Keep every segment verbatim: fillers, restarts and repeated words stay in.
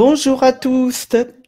Bonjour à tous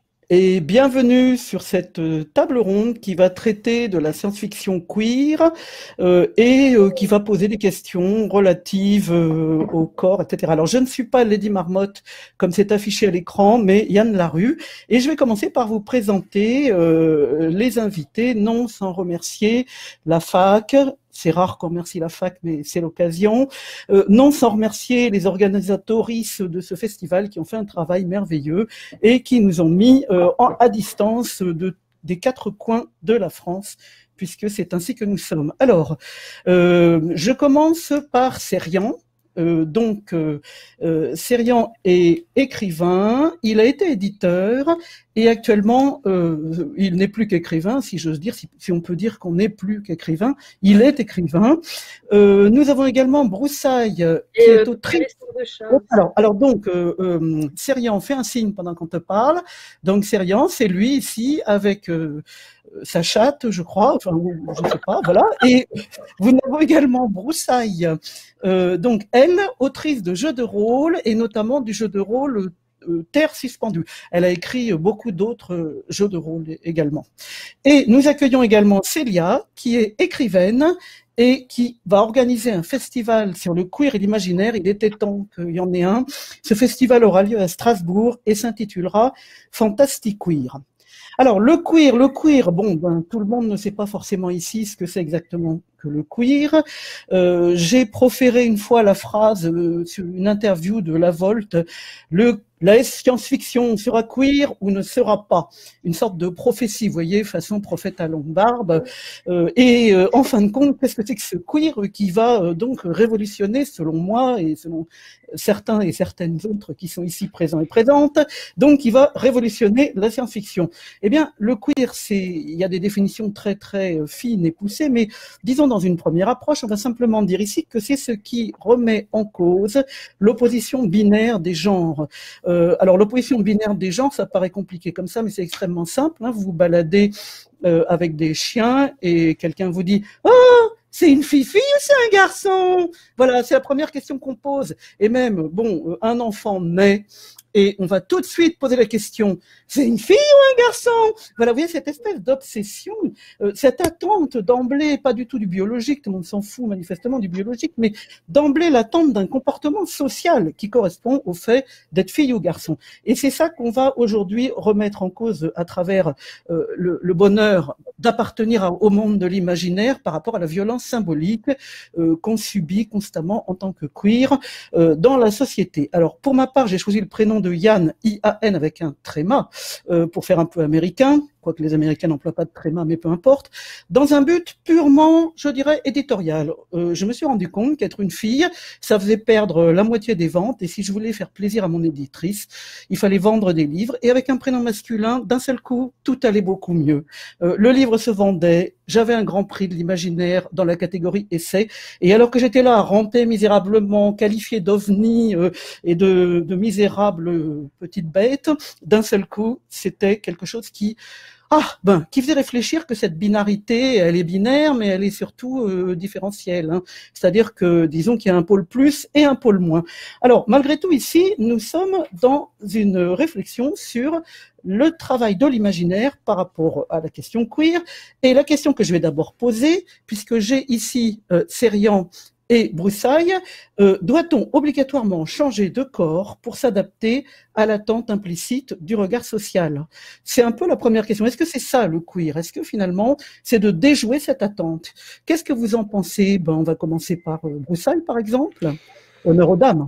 et bienvenue sur cette euh, table ronde qui va traiter de la science-fiction queer euh, et euh, qui va poser des questions relatives euh, au corps, et cetera. Alors, je ne suis pas Lady Marmotte comme c'est affiché à l'écran, mais Yann Larue. Et je vais commencer par vous présenter euh, les invités, non sans remercier la fac. C'est rare qu'on remercie la fac, mais c'est l'occasion. Euh, non sans remercier les organisatoristes de ce festival qui ont fait un travail merveilleux et qui nous ont mis euh, en, à distance de, des quatre coins de la France, puisque c'est ainsi que nous sommes. Alors, euh, je commence par Serian. Euh, donc, euh, euh, Serian est écrivain, il a été éditeur et actuellement, euh, il n'est plus qu'écrivain, si j'ose dire, si, si on peut dire qu'on n'est plus qu'écrivain, il est écrivain. Euh, nous avons également Broussaille, qui et est euh, autrice. Alors, alors donc, euh, euh, Serian fait un signe pendant qu'on te parle. Donc, Serian, c'est lui ici avec euh, sa chatte, je crois, enfin, je ne sais pas, voilà. Et vous avez également Broussaille, euh, donc elle, autrice de jeux de rôle et notamment du jeu de rôle euh, Terre suspendue. Elle a écrit beaucoup d'autres euh, jeux de rôle également. Et nous accueillons également Célia, qui est écrivaine et qui va organiser un festival sur le queer et l'imaginaire. Il était temps qu'il y en ait un. Ce festival aura lieu à Strasbourg et s'intitulera Fantastic Queer. Alors, le queer, le queer, bon, ben, tout le monde ne sait pas forcément ici ce que c'est exactement que le queer. Euh, j'ai proféré une fois la phrase euh, sur une interview de La Volte, le la science-fiction sera queer ou ne sera pas. Une sorte de prophétie, vous voyez, façon prophète à longue barbe. Euh, et euh, en fin de compte, qu'est-ce que c'est que ce queer qui va euh, donc révolutionner, selon moi et selon certains et certaines autres qui sont ici présents et présentes, donc qui va révolutionner la science-fiction. Eh bien, le queer, c'est, il y a des définitions très très fines et poussées, mais disons dans une première approche, on va simplement dire ici que c'est ce qui remet en cause l'opposition binaire des genres. Euh, alors, l'opposition binaire des genres, ça paraît compliqué comme ça, mais c'est extrêmement simple. Hein. Vous vous baladez euh, avec des chiens et quelqu'un vous dit « Oh, c'est une fille-fille ou c'est un garçon ?» Voilà, c'est la première question qu'on pose. Et même, bon, un enfant naît et on va tout de suite poser la question « C'est une fille ou un garçon ?» Voilà, vous voyez, cette espèce d'obsession, euh, cette attente d'emblée, pas du tout du biologique, tout le monde s'en fout manifestement du biologique, mais d'emblée l'attente d'un comportement social qui correspond au fait d'être fille ou garçon. Et c'est ça qu'on va aujourd'hui remettre en cause à travers euh, le, le bonheur d'appartenir au monde de l'imaginaire par rapport à la violence symbolique euh, qu'on subit constamment en tant que queer euh, dans la société. Alors, pour ma part, j'ai choisi le prénom de Yann, I A N avec un tréma, euh, pour faire un peu américain, quoique les Américains n'emploient pas de tréma, mais peu importe, dans un but purement, je dirais, éditorial. Euh, je me suis rendu compte qu'être une fille, ça faisait perdre la moitié des ventes, et si je voulais faire plaisir à mon éditrice, il fallait vendre des livres, et avec un prénom masculin, d'un seul coup, tout allait beaucoup mieux. Euh, le livre se vendait, j'avais un grand prix de l'imaginaire dans la catégorie essai, et alors que j'étais là à ramper misérablement, qualifié d'ovni euh, et de, de misérable euh, petite bête, d'un seul coup, c'était quelque chose qui Ah, ben, qui faisait réfléchir que cette binarité, elle est binaire, mais elle est surtout euh, différentielle. Hein. C'est-à-dire que, disons qu'il y a un pôle plus et un pôle moins. Alors, malgré tout, ici, nous sommes dans une réflexion sur le travail de l'imaginaire par rapport à la question queer. Et la question que je vais d'abord poser, puisque j'ai ici euh, Serian et Broussaille, euh, doit-on obligatoirement changer de corps pour s'adapter à l'attente implicite du regard social? C'est un peu la première question. Est-ce que c'est ça le queer? Est-ce que finalement c'est de déjouer cette attente? Qu'est-ce que vous en pensez? Ben, on va commencer par euh, Broussaille, par exemple. Honneur aux dames.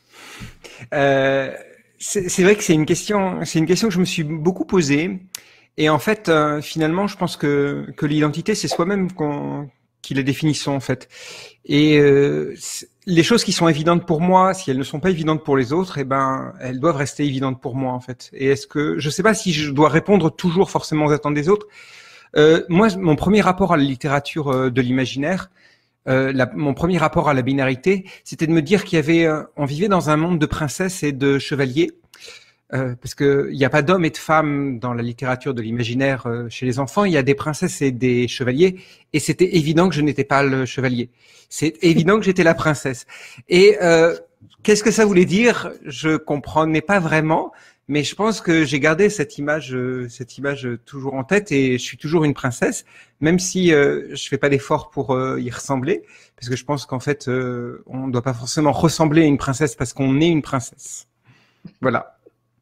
Euh, c'est vrai que c'est une question, c'est une question que je me suis beaucoup posée. Et en fait, euh, finalement, je pense que que l'identité, c'est soi-même qu'on qui la définissons en fait. Et euh, les choses qui sont évidentes pour moi, si elles ne sont pas évidentes pour les autres, eh ben elles doivent rester évidentes pour moi en fait. Et est-ce que je sais pas si je dois répondre toujours forcément aux attentes des autres. Euh, moi, mon premier rapport à la littérature euh, de l'imaginaire, euh, la, mon premier rapport à la binarité, c'était de me dire qu'il y avait, euh, on vivait dans un monde de princesses et de chevaliers. Euh, parce que il n'y a pas d'hommes et de femmes dans la littérature de l'imaginaire euh, chez les enfants, il y a des princesses et des chevaliers, et c'était évident que je n'étais pas le chevalier. C'est évident que j'étais la princesse. Et euh, qu'est-ce que ça voulait dire? Je comprenais pas vraiment, Mais je pense que j'ai gardé cette image, euh, cette image euh, toujours en tête et je suis toujours une princesse, même si euh, je fais pas d'effort pour euh, y ressembler, parce que je pense qu'en fait, euh, on ne doit pas forcément ressembler à une princesse parce qu'on est une princesse. Voilà.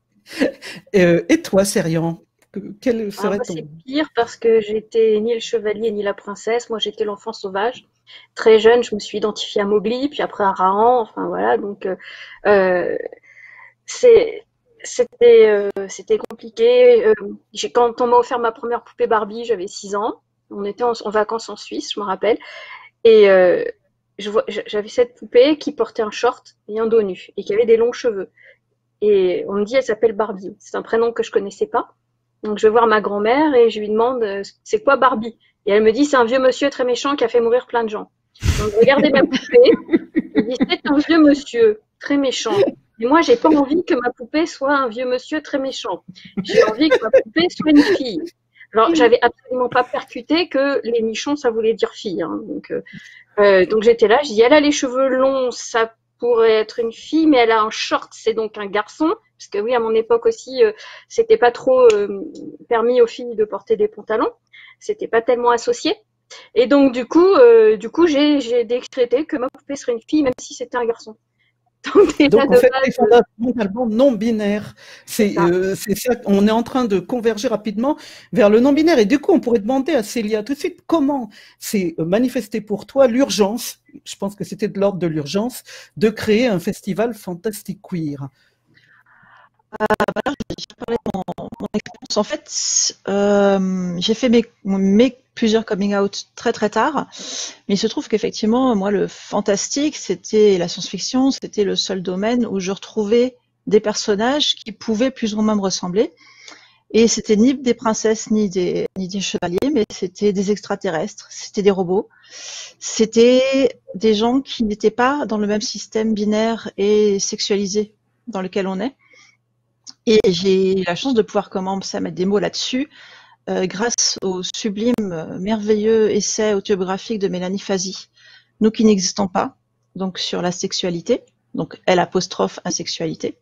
Euh, et toi, Serian, quel Alors serait moi, ton... c'est pire parce que j'étais ni le chevalier ni la princesse. Moi, j'étais l'enfant sauvage. Très jeune, je me suis identifiée à Mowgli, puis après à Rahan. Enfin voilà, donc euh, euh, c'est c'était euh, c'était compliqué. Euh, j'ai- quand on m'a offert ma première poupée Barbie, j'avais six ans. On était en, en vacances en Suisse, je me rappelle. Et euh, je vois- j'avais cette poupée qui portait un short et un dos nu et qui avait des longs cheveux. Et on me dit, elle s'appelle Barbie. C'est un prénom que je connaissais pas. Donc je vais voir ma grand-mère et je lui demande, euh, c'est quoi Barbie? Et elle me dit, c'est un vieux monsieur très méchant qui a fait mourir plein de gens. Donc regardez ma poupée. Je dis, c'est un vieux monsieur très méchant. Et moi, j'ai pas envie que ma poupée soit un vieux monsieur très méchant. J'ai envie que ma poupée soit une fille. Alors, j'avais absolument pas percuté que les nichons, ça voulait dire fille. Hein. Donc, euh, euh, donc j'étais là, je dis, elle a les cheveux longs, ça pourrait être une fille, mais elle a un short, c'est donc un garçon. Parce que oui, à mon époque aussi, euh, c'était pas trop euh, permis aux filles de porter des pantalons. C'était pas tellement associé. Et donc du coup, euh, du coup, j'ai j'ai décrété que ma poupée serait une fille, même si c'était un garçon. Donc déjà Donc, en de fait, base, c'est fondamentalement non binaire. c'est C'est ça. euh, c'est ça, on est en train de converger rapidement vers le non binaire. Et du coup, on pourrait demander à Célia tout de suite comment s'est manifesté pour toi l'urgence, je pense que c'était de l'ordre de l'urgence, de créer un festival Fantastic Queer. Alors, je vais parler de mon, mon expérience. En fait, euh, j'ai fait mes, mes plusieurs coming out très très tard, mais il se trouve qu'effectivement, moi, le fantastique, c'était la science-fiction, c'était le seul domaine où je retrouvais des personnages qui pouvaient plus ou moins me ressembler. Et c'était ni des princesses ni des, ni des chevaliers, mais c'était des extraterrestres, c'était des robots, c'était des gens qui n'étaient pas dans le même système binaire et sexualisé dans lequel on est. Et j'ai eu la chance de pouvoir commencer à mettre des mots là-dessus euh, grâce au sublime, euh, merveilleux essai autobiographique de Mélanie Fazi, Nous qui n'existons pas, donc sur la sexualité, donc elle apostrophe asexualité,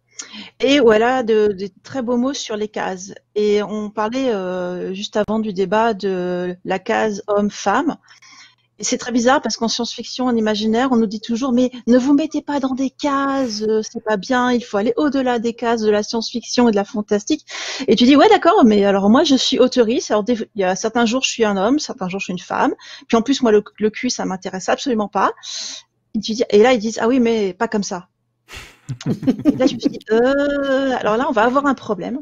et voilà de, de très beaux mots sur les cases. Et on parlait euh, juste avant du débat de la case homme-femme. Et c'est très bizarre parce qu'en science-fiction, en imaginaire, on nous dit toujours mais ne vous mettez pas dans des cases, euh, c'est pas bien, il faut aller au-delà des cases de la science-fiction et de la fantastique. Et tu dis ouais d'accord, mais alors moi je suis auteuriste, alors des- il y a certains jours je suis un homme, certains jours je suis une femme, puis en plus moi le, le cul ça m'intéresse absolument pas. Et, tu dis, et là ils disent ah oui mais pas comme ça. Et là je me suis dit euh, alors là on va avoir un problème.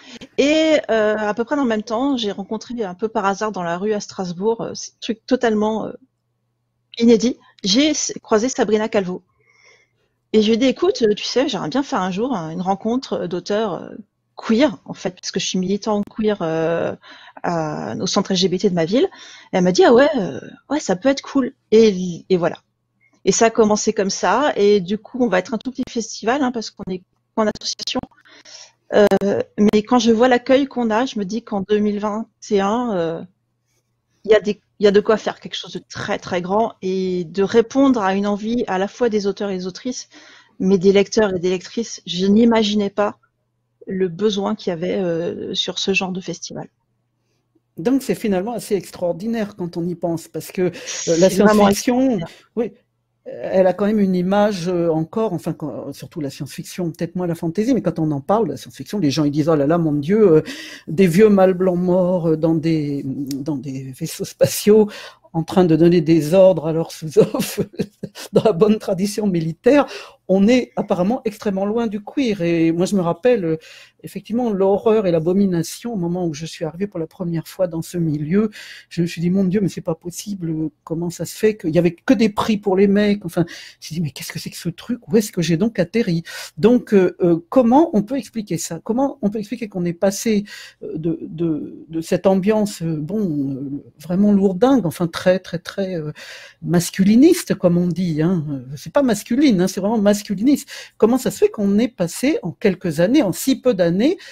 Et euh, à peu près dans le même temps, j'ai rencontré un peu par hasard dans la rue à Strasbourg, euh, c'est un truc totalement euh, inédit, j'ai croisé Sabrina Calvo. Et je lui ai dit, écoute, tu sais, j'aimerais bien faire un jour une rencontre d'auteurs euh, queer, en fait, parce que je suis militant queer euh, à, au centre L G B T de ma ville. Et elle m'a dit, ah ouais, euh, ouais, ça peut être cool. Et, et voilà. Et ça a commencé comme ça. Et du coup, on va être un tout petit festival, hein, parce qu'on est en association. Euh, mais quand je vois l'accueil qu'on a, je me dis qu'en deux mille vingt et un, euh, il y a des il y a de quoi faire quelque chose de très très grand et de répondre à une envie à la fois des auteurs et des autrices, mais des lecteurs et des lectrices. Je n'imaginais pas le besoin qu'il y avait euh, sur ce genre de festival. Donc c'est finalement assez extraordinaire quand on y pense, parce que euh, la C'est vraiment science-fiction, oui, elle a quand même une image euh, encore, enfin quand- surtout la science-fiction, peut-être moins la fantaisie, mais quand on en parle, la science-fiction, les gens ils disent oh là là mon Dieu, euh, des vieux mâles blancs morts euh, dans des dans des vaisseaux spatiaux en train de donner des ordres à leurs sous-offres dans la bonne tradition militaire. On est apparemment extrêmement loin du queer. Et moi je me rappelle euh, effectivement l'horreur et l'abomination au moment où je suis arrivée pour la première fois dans ce milieu. Je me suis dit mon Dieu, mais c'est pas possible. Comment ça se fait qu'il y avait que des prix pour les mecs? Enfin, je me suis dit mais qu'est-ce que c'est que ce truc? Où est-ce que j'ai donc atterri? Donc euh, euh, comment on peut expliquer ça? Comment on peut expliquer qu'on est passé de, de, de cette ambiance euh, bon euh, vraiment lourdingue, enfin très très très euh, masculiniste comme on dit. Hein. C'est pas masculine, hein, c'est vraiment masculiniste. Comment ça se fait qu'on est passé en quelques années, en si peu d'années,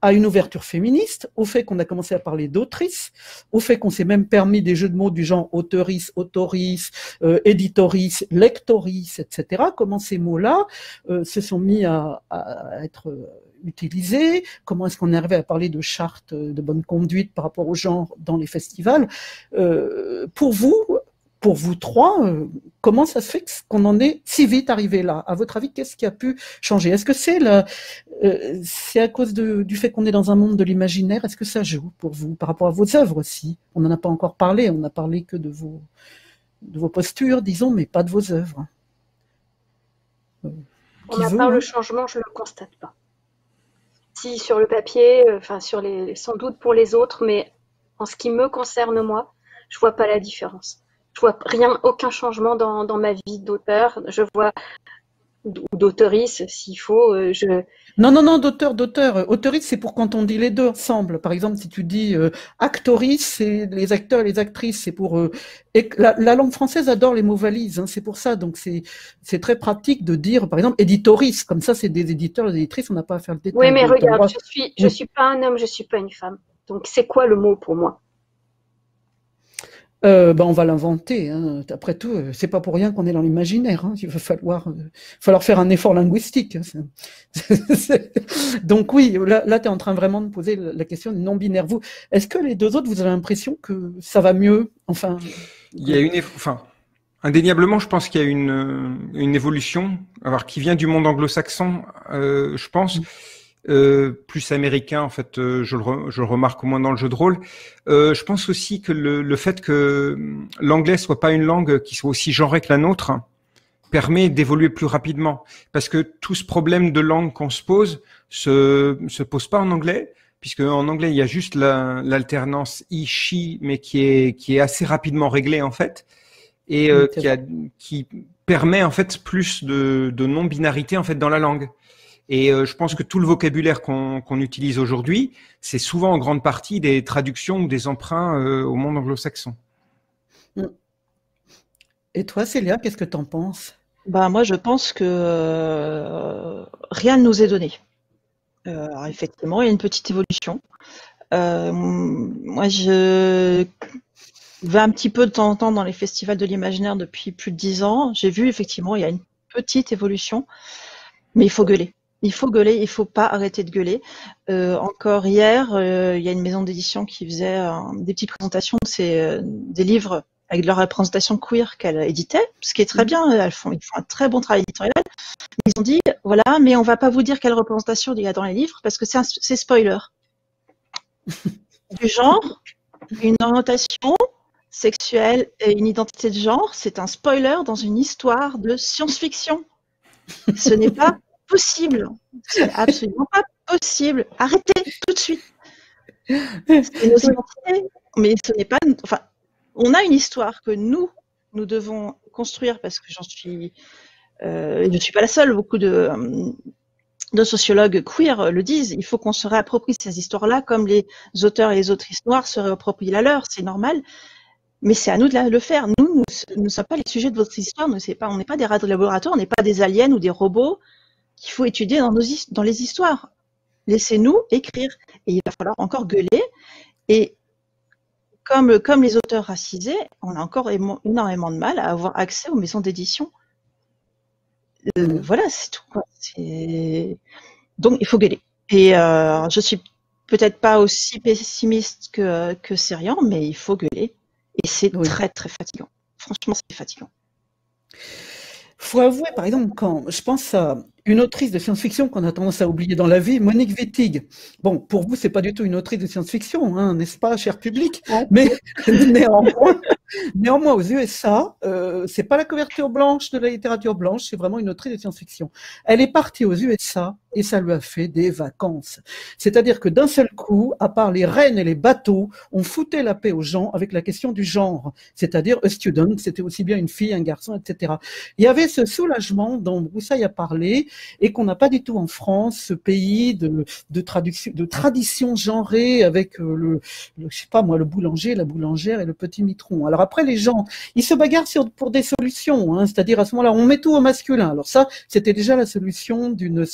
à une ouverture féministe, au fait qu'on a commencé à parler d'autrice, au fait qu'on s'est même permis des jeux de mots du genre auteurice, autorice, euh, éditorice, lectorice, et cetera. Comment ces mots-là euh, se sont mis à, à être utilisés, comment est-ce qu'on est arrivé à parler de charte de bonne conduite par rapport au genre dans les festivals. Euh, pour vous, pour vous trois, euh, comment ça se fait qu'on en est si vite arrivé là? À votre avis, qu'est-ce qui a pu changer? Est-ce que c'est la, euh, c'est à cause de, du fait qu'on est dans un monde de l'imaginaire? Est-ce que ça joue pour vous par rapport à vos œuvres aussi? On n'en a pas encore parlé, on n'a parlé que de vos, de vos postures, disons, mais pas de vos œuvres. Euh, Pour ma part, le changement, je ne le constate pas. Si sur le papier, enfin sur les, sans doute pour les autres, mais en ce qui me concerne moi, je vois pas la différence. Je vois rien, aucun changement dans, dans ma vie d'auteur. Je vois ou d'auteurice, s'il faut. Je... Non, non, non, d'auteur, d'auteur. Auteurice, c'est pour quand on dit les deux ensemble. Par exemple, si tu dis euh, actorice, c'est les acteurs et les actrices. C'est pour euh, et la, la langue française adore les mots valises. Hein, c'est pour ça. Donc c'est c'est très pratique de dire, par exemple, éditorice. Comme ça, c'est des éditeurs, des éditrices. On n'a pas à faire le détail. Oui, mais regarde, droit... je suis je suis pas un homme, je suis pas une femme. Donc c'est quoi le mot pour moi? Euh, ben on va l'inventer. Hein. Après tout, euh, c'est pas pour rien qu'on est dans l'imaginaire. Hein. Il va falloir, euh, falloir faire un effort linguistique. Hein. Donc oui, là, là tu es en train vraiment de poser la question du non-binaire. Vous, est-ce que les deux autres, vous avez l'impression que ça va mieux? Enfin, il y a une, enfin, indéniablement, je pense qu'il y a une, une évolution, alors qui vient du monde anglo-saxon, euh, je pense. Mmh. Euh, plus américain, en fait, euh, je, le re, je le remarque au moins dans le jeu de rôle. Euh, je pense aussi que le, le fait que l'anglais soit pas une langue qui soit aussi genrée que la nôtre permet d'évoluer plus rapidement, parce que tout ce problème de langue qu'on se pose se se pose pas en anglais, puisque en anglais il y a juste la, l'alternance he, she, mais qui est qui est assez rapidement réglée en fait, et euh, qui a, qui permet en fait plus de de non-binarité en fait dans la langue. Et euh, je pense que tout le vocabulaire qu'on qu'on utilise aujourd'hui, c'est souvent en grande partie des traductions ou des emprunts euh, au monde anglo-saxon. Et toi, Célia, qu'est-ce que tu en penses? Bah, moi, je pense que euh, rien ne nous est donné. Euh, alors effectivement, il y a une petite évolution. Euh, moi, je vais un petit peu de temps en temps dans les festivals de l'imaginaire depuis plus de dix ans. J'ai vu, effectivement, il y a une petite évolution, mais il faut gueuler. Il faut gueuler, il faut pas arrêter de gueuler. Euh, encore hier, euh, il y a une maison d'édition qui faisait euh, des petites présentations, c'est euh, des livres avec leur représentation queer qu'elle éditait, ce qui est très bien. Elles font, ils font un très bon travail éditorial. Ils ont dit, voilà, mais on va pas vous dire quelle représentation il y a dans les livres parce que c'est, un, c'est spoiler. Du genre, une orientation sexuelle et une identité de genre, c'est un spoiler dans une histoire de science-fiction. Ce n'est pas possible. C'est absolument pas possible. Arrêtez tout de suite. C'est nos identités, mais ce n'est pas. Enfin, on a une histoire que nous, nous devons construire parce que j'en suis. Euh, je ne suis pas la seule. Beaucoup de, de sociologues queer le disent. Il faut qu'on se réapproprie ces histoires-là, comme les auteurs et les autrices noires se réapproprient la leur. C'est normal. Mais c'est à nous de le faire. Nous, nous ne sommes pas les sujets de votre histoire. Nous, c'est pas, on n'est pas des rats de laboratoire. On n'est pas des aliens ou des robots qu'il faut étudier dans, nos, dans les histoires. Laissez-nous écrire. Et il va falloir encore gueuler. Et comme, comme les auteurs racisés, on a encore énormément de mal à avoir accès aux maisons d'édition. Euh, mmh. Voilà, c'est tout. Quoi. C'est... Donc, il faut gueuler. Et euh, je suis peut-être pas aussi pessimiste que, que Sérian, mais il faut gueuler. Et c'est oui. très, très fatigant. Franchement, c'est fatigant. Faut avouer, par exemple, quand je pense à une autrice de science-fiction qu'on a tendance à oublier dans la vie, Monique Wittig. Bon, pour vous, c'est pas du tout une autrice de science-fiction, hein, n'est-ce pas, cher public? Mais néanmoins, néanmoins, aux U S A, euh, c'est pas la couverture blanche de la littérature blanche, c'est vraiment une autrice de science-fiction. Elle est partie aux U S A et ça lui a fait des vacances. C'est-à-dire que d'un seul coup, à part les rennes et les bateaux, on foutait la paix aux gens avec la question du genre. C'est-à-dire, a student, c'était aussi bien une fille, un garçon, et cetera. Il y avait ce soulagement dont Broussaille a parlé, et qu'on n'a pas du tout en France, ce pays de, de, traduction, de tradition genrée avec euh, le, le, je sais pas moi, le boulanger, la boulangère et le petit mitron. Alors après, les gens, ils se bagarrent sur, pour des solutions, hein, c'est-à-dire à ce moment-là, on met tout au masculin. Alors ça, c'était déjà la solution d'une certaine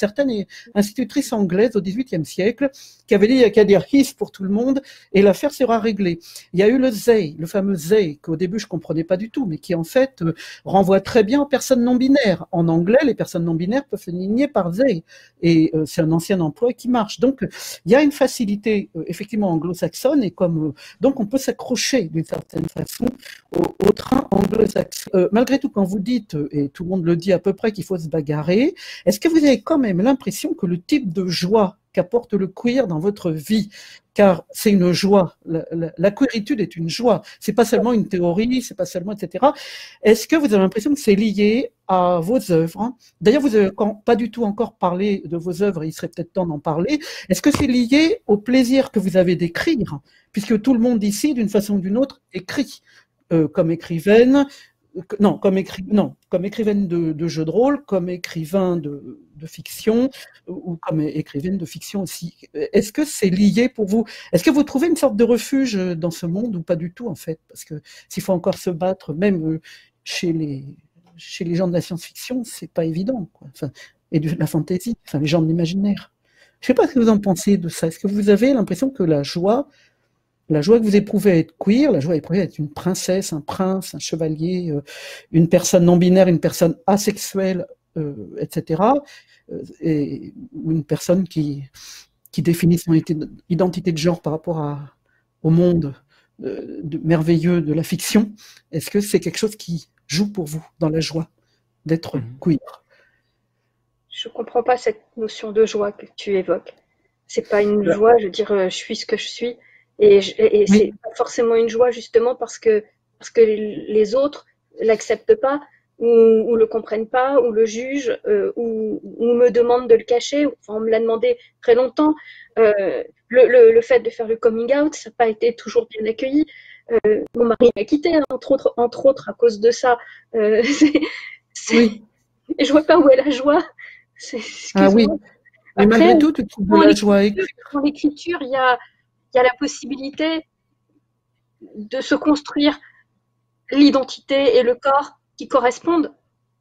institutrice anglaise au dix-huitième siècle, qui avait dit il n'y a qu'à dire his pour tout le monde et l'affaire sera réglée. Il y a eu le they, le fameux they, qu'au début je comprenais pas du tout, mais qui en fait euh, renvoie très bien aux personnes non binaires. En anglais, les personnes non binaires peuvent se désigner par they, et euh, c'est un ancien emploi qui marche. Donc il y a une facilité euh, effectivement anglo-saxonne, et comme euh, donc on peut s'accrocher d'une certaine façon au, au train anglo-saxon. Euh, malgré tout, quand vous dites, et tout le monde le dit à peu près, qu'il faut se bagarrer, est-ce que vous avez quand même l'impression que le type de joie qu'apporte le queer dans votre vie, car c'est une joie, la, la, la queeritude est une joie, c'est pas seulement une théorie, c'est pas seulement, et cetera. Est-ce que vous avez l'impression que c'est lié à vos œuvres? D'ailleurs, vous avez pas du tout encore parlé de vos œuvres, il serait peut-être temps d'en parler. Est-ce que c'est lié au plaisir que vous avez d'écrire, puisque tout le monde ici, d'une façon ou d'une autre, écrit, euh, comme écrivaine, non, comme, écri... non, comme écrivaine de, de jeux de rôle, comme écrivain de, de fiction, ou comme écrivaine de fiction aussi. Est-ce que c'est lié pour vous? Est-ce que vous trouvez une sorte de refuge dans ce monde, ou pas du tout en fait? Parce que s'il faut encore se battre, même chez les, chez les gens de la science-fiction, c'est pas évident, quoi. Enfin, et de la fantasy, enfin les gens de l'imaginaire. Je sais pas ce que vous en pensez de ça. Est-ce que vous avez l'impression que la joie La joie que vous éprouvez à être queer, la joie éprouvée à être une princesse, un prince, un chevalier, euh, une personne non binaire, une personne asexuelle, euh, et cetera, euh, et, ou une personne qui, qui définit son identité de genre par rapport à, au monde euh, de, merveilleux de la fiction. Est-ce que c'est quelque chose qui joue pour vous dans la joie d'être mmh. queer? Je ne comprends pas cette notion de joie que tu évoques. C'est pas une ouais. joie, je veux dire, je suis ce que je suis. Et, et, et oui. c'est pas forcément une joie justement parce que, parce que les autres l'acceptent pas, ou, ou le comprennent pas, ou le jugent, euh, ou, ou me demandent de le cacher. Enfin, on me l'a demandé très longtemps. Euh, le, le, le fait de faire le coming out, ça n'a pas été toujours bien accueilli. Euh, mon mari m'a quitté, hein, entre autres, entre autres à cause de ça. Euh, c'est, c'est... Oui. Et je vois pas où est la joie. C'est, ah oui. Mais Après, malgré tout, tu trouves de la joie. Dans l'écriture, il y a il y a la possibilité de se construire l'identité et le corps qui correspondent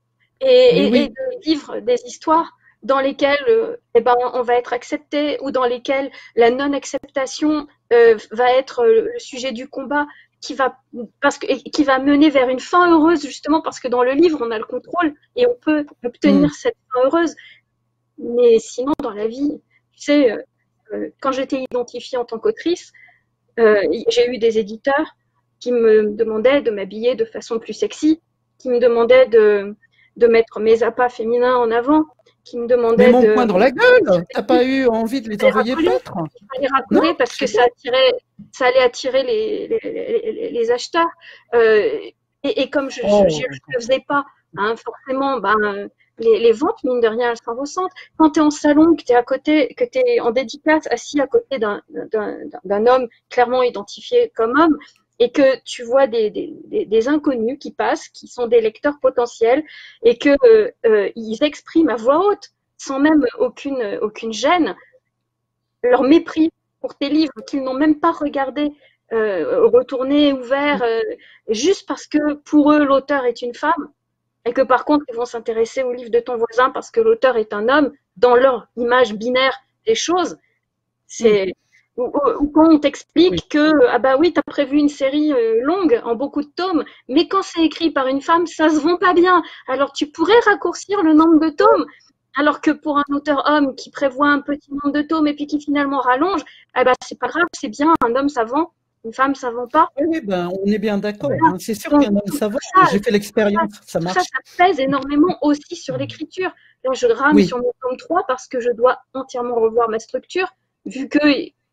et, et, oui. et de vivre des histoires dans lesquelles euh, eh ben, on va être accepté ou dans lesquelles la non-acceptation euh, va être le sujet du combat qui va, parce que, qui va mener vers une fin heureuse justement parce que dans le livre, on a le contrôle et on peut obtenir mmh. cette fin heureuse. Mais sinon, dans la vie, tu sais, euh, quand j'étais identifiée en tant qu'autrice, euh, j'ai eu des éditeurs qui me demandaient de m'habiller de façon plus sexy, qui me demandaient de, de mettre mes appâts féminins en avant, qui me demandaient Mais mon de... poing dans la gueule, t'as pas eu envie de les envoyer paître? Il fallait rappeler parce que ça, attirait, ça allait attirer les, les, les, les acheteurs. Euh, et, et comme je ne oh. le faisais pas, hein, forcément, ben... Les, les ventes, mine de rien, elles s'en ressentent. Quand tu es en salon, que tu es à côté, que tu es en dédicace, assis à côté d'un, d'un, d'un homme clairement identifié comme homme, et que tu vois des, des, des inconnus qui passent, qui sont des lecteurs potentiels, et que euh, euh, ils expriment à voix haute, sans même aucune, aucune gêne, leur mépris pour tes livres, qu'ils n'ont même pas regardé, euh, retourné, ouvert, euh, juste parce que pour eux, l'auteur est une femme. Et que par contre, ils vont s'intéresser au livre de ton voisin parce que l'auteur est un homme, dans leur image binaire des choses. C'est mmh. ou, ou quand on t'explique oui. que ah bah oui, t'as prévu une série euh, longue en beaucoup de tomes, mais quand c'est écrit par une femme, ça se vend pas bien. Alors tu pourrais raccourcir le nombre de tomes. Alors que pour un auteur homme qui prévoit un petit nombre de tomes et puis qui finalement rallonge, ah bah c'est pas grave, c'est bien, un homme ça vend. Une femme, ça ne vend pas. Oui, ben, on est bien d'accord. Voilà. Hein. C'est sûr qu'un homme, ça vend. J'ai fait l'expérience, ça, ça marche. Ça, ça pèse énormément aussi sur l'écriture. Là, je rame oui. sur mon tome trois parce que je dois entièrement revoir ma structure, vu que,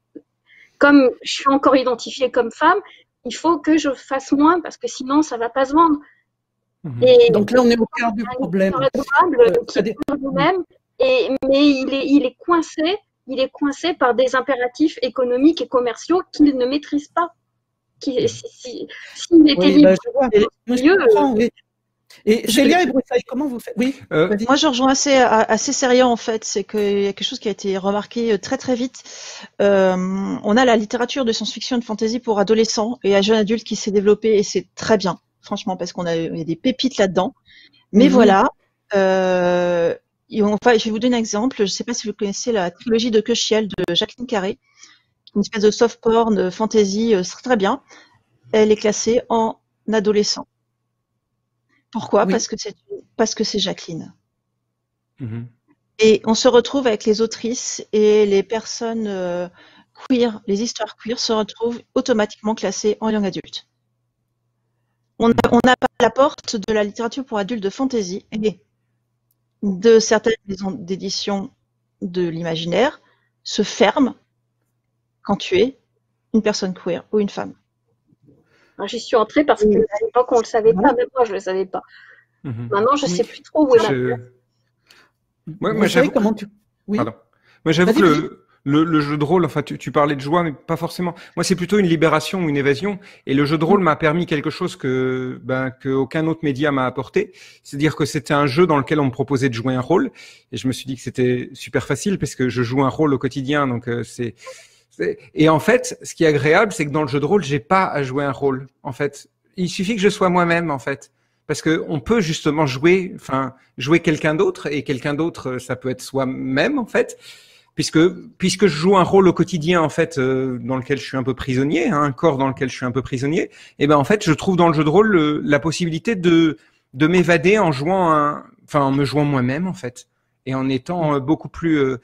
comme je suis encore identifiée comme femme, il faut que je fasse moins parce que sinon, ça ne va pas se vendre. Mmh. Et donc là, on est au cœur du problème. Adorable, euh, qui est lui-même, et, mais il est, il est coincé. Il est coincé par des impératifs économiques et commerciaux qu'il ne maîtrise pas. Qui, si, si, s'il était oui, libre, bah, je vois. Je comprends, oui. Et Célia et Broussaille, comment vous faites? Oui. Euh, moi, je rejoins assez, assez sérieux en fait. C'est qu'il y a quelque chose qui a été remarqué très très vite. Euh, on a la littérature de science-fiction et de fantasy pour adolescents et à jeunes adultes qui s'est développée et c'est très bien, franchement, parce qu'on a, il y a des pépites là-dedans. Mais mm-hmm. voilà. Euh, Et on- enfin, je vais vous donner un exemple. Je ne sais pas si vous connaissez la trilogie de Kechiel de Jacqueline Carré, une espèce de soft porn euh, fantasy, euh, c'est très bien. Elle est classée en adolescent. Pourquoi? Parce Oui, que c'est parce que c'est Jacqueline. Mhm. Et on se retrouve avec les autrices et les personnes euh, queer, les histoires queer se retrouvent automatiquement classées en young adulte. On a, Mhm. on a pas la porte de la littérature pour adultes de fantasy et de certaines maisons d'édition de l'imaginaire se ferme quand tu es une personne queer ou une femme. Alors, j'y suis entrée parce qu'à Et l'époque, on le savait voilà. pas, même moi, je le savais pas. Mhm. Maintenant, je Oui. sais plus trop où est ma place. Je... Moi, Vous moi savez j'avoue que comment tu... Pardon. Oui, Moi, j'avoue que vas-y, vas-y. le, le, le jeu de rôle, enfin, tu, tu parlais de joie, mais pas forcément. Moi, c'est plutôt une libération ou une évasion. Et le jeu de rôle Mm. m'a permis quelque chose que, ben, que aucun autre média m'a apporté. C'est-à-dire que c'était un jeu dans lequel on me proposait de jouer un rôle. Et je me suis dit que c'était super facile parce que je joue un rôle au quotidien. Donc, euh, c'est, c'est- et en fait, ce qui est agréable, c'est que dans le jeu de rôle, j'ai pas à jouer un rôle. En fait, il suffit que je sois moi-même, en fait. Parce que on peut justement jouer, enfin, jouer quelqu'un d'autre, et quelqu'un d'autre, ça peut être soi-même, en fait, puisque puisque je joue un rôle au quotidien, en fait, euh, dans lequel je suis un peu prisonnier, hein, un corps dans lequel je suis un peu prisonnier. Et ben en fait, je trouve dans le jeu de rôle le- la possibilité de de m'évader en jouant un, enfin, en me jouant moi-même, en fait, et en étant euh, beaucoup plus euh,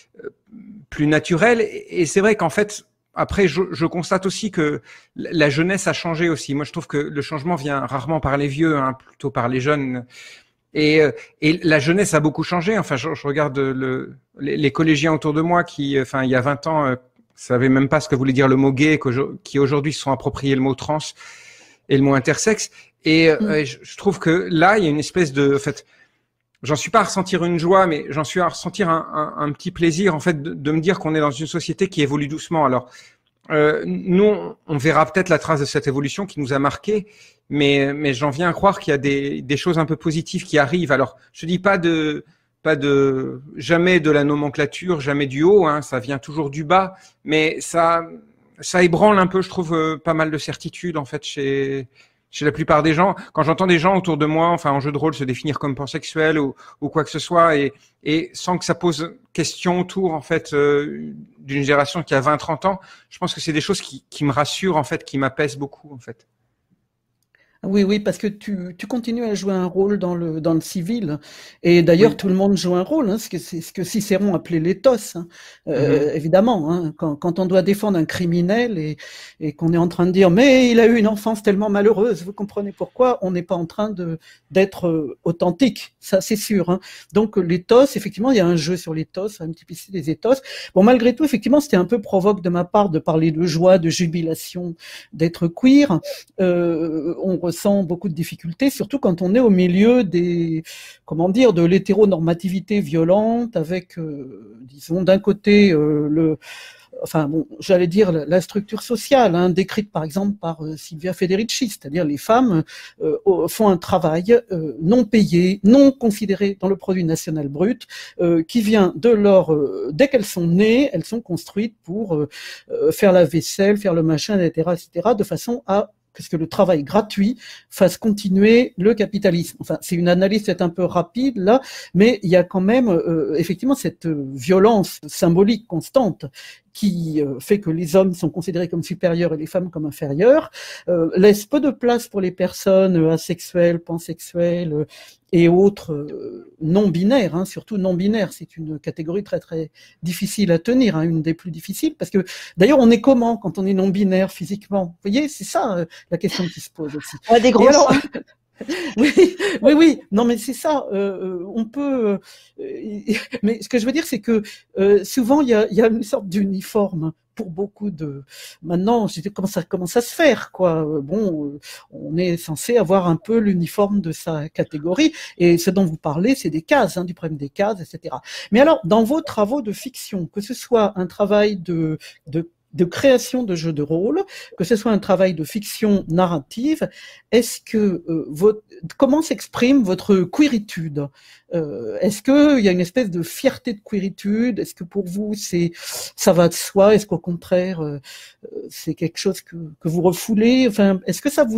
plus naturel. Et, et c'est vrai qu'en fait, après, je, je constate aussi que la jeunesse a changé aussi. Moi, je trouve que le changement vient rarement par les vieux, hein, plutôt par les jeunes. Et, euh, et la jeunesse a beaucoup changé. Enfin, je, je regarde le, les, les collégiens autour de moi qui, enfin, il y a vingt ans, euh, savaient même pas ce que voulait dire le mot gay, qui aujourd'hui se sont appropriés le mot trans et le mot intersexe. Et Mm. euh, je, je trouve que là, il y a une espèce de, en fait, j'en suis pas à ressentir une joie, mais j'en suis à ressentir un, un, un petit plaisir, en fait, de, de me dire qu'on est dans une société qui évolue doucement. Alors, euh, nous, on verra peut-être la trace de cette évolution qui nous a marqué, mais, mais j'en viens à croire qu'il y a des, des choses un peu positives qui arrivent. Alors, je dis pas de, pas de, jamais de la nomenclature, jamais du haut, hein, ça vient toujours du bas, mais ça, ça ébranle un peu, je trouve, euh, pas mal de certitudes, en fait, chez, chez la plupart des gens. Quand j'entends des gens autour de moi, enfin, en jeu de rôle, se définir comme pansexuels ou, ou quoi que ce soit, et, et sans que ça pose question autour, en fait, euh, d'une génération qui a vingt trente ans, je pense que c'est des choses qui, qui me rassurent, en fait, qui m'apaisent beaucoup, en fait. Oui, oui, parce que tu, tu continues à jouer un rôle dans le, dans le civil. Et d'ailleurs, Oui. tout le monde joue un rôle, hein, ce que, c'est ce que Cicéron appelait l'éthos, hein. Mhm. Euh, évidemment, hein, quand, quand on doit défendre un criminel et, et qu'on est en train de dire mais il a eu une enfance tellement malheureuse, vous comprenez pourquoi, on n'est pas en train de d'être euh, authentique, ça c'est sûr, hein. Donc l'éthos, effectivement, il y a un jeu sur l'éthos, un petit peu des éthos. Bon, malgré tout, effectivement, c'était un peu provoque de ma part de parler de joie, de jubilation, d'être queer. Euh, on ressent beaucoup de difficultés, surtout quand on est au milieu des, comment dire, de l'hétéronormativité violente, avec, euh, disons, d'un côté euh, le, enfin bon, j'allais dire la, la structure sociale, hein, décrite par exemple par euh, Silvia Federici, c'est-à-dire les femmes euh, font un travail euh, non payé, non considéré dans le produit national brut, euh, qui vient de leur, euh, dès qu'elles sont nées, elles sont construites pour euh, faire la vaisselle, faire le machin, et cetera, et cetera, de façon à que le travail gratuit fasse continuer le capitalisme. Enfin, c'est une analyse peut-être un peu rapide là, mais il y a quand même euh, effectivement cette violence symbolique constante qui euh, fait que les hommes sont considérés comme supérieurs et les femmes comme inférieures, euh, laisse peu de place pour les personnes euh, asexuelles, pansexuelles euh, et autres euh, non-binaires, hein, surtout non-binaires. C'est une catégorie très très difficile à tenir, hein, une des plus difficiles, parce que d'ailleurs on est comment quand on est non-binaire physiquement? Vous voyez, c'est ça euh, la question qui se pose aussi. On a des Et gros alors, seins. oui, oui, oui. Non, mais c'est ça. Euh, on peut. Euh, mais ce que je veux dire, c'est que euh, souvent il y a, il y a une sorte d'uniforme pour beaucoup de. Maintenant, je sais comment ça commence à se faire, quoi. Bon, euh, on est censé avoir un peu l'uniforme de sa catégorie, et ce dont vous parlez, c'est des cases, hein, du problème des cases, et cetera. Mais alors, dans vos travaux de fiction, que ce soit un travail de de de création de jeux de rôle, que ce soit un travail de fiction narrative, est-ce que euh, votre, comment s'exprime votre queeritude? euh, Est-ce qu'il y a une espèce de fierté de queeritude? Est-ce que pour vous c'est ça va de soi? Est-ce qu'au contraire euh, c'est quelque chose que, que vous refoulez? Enfin, est-ce que ça vous,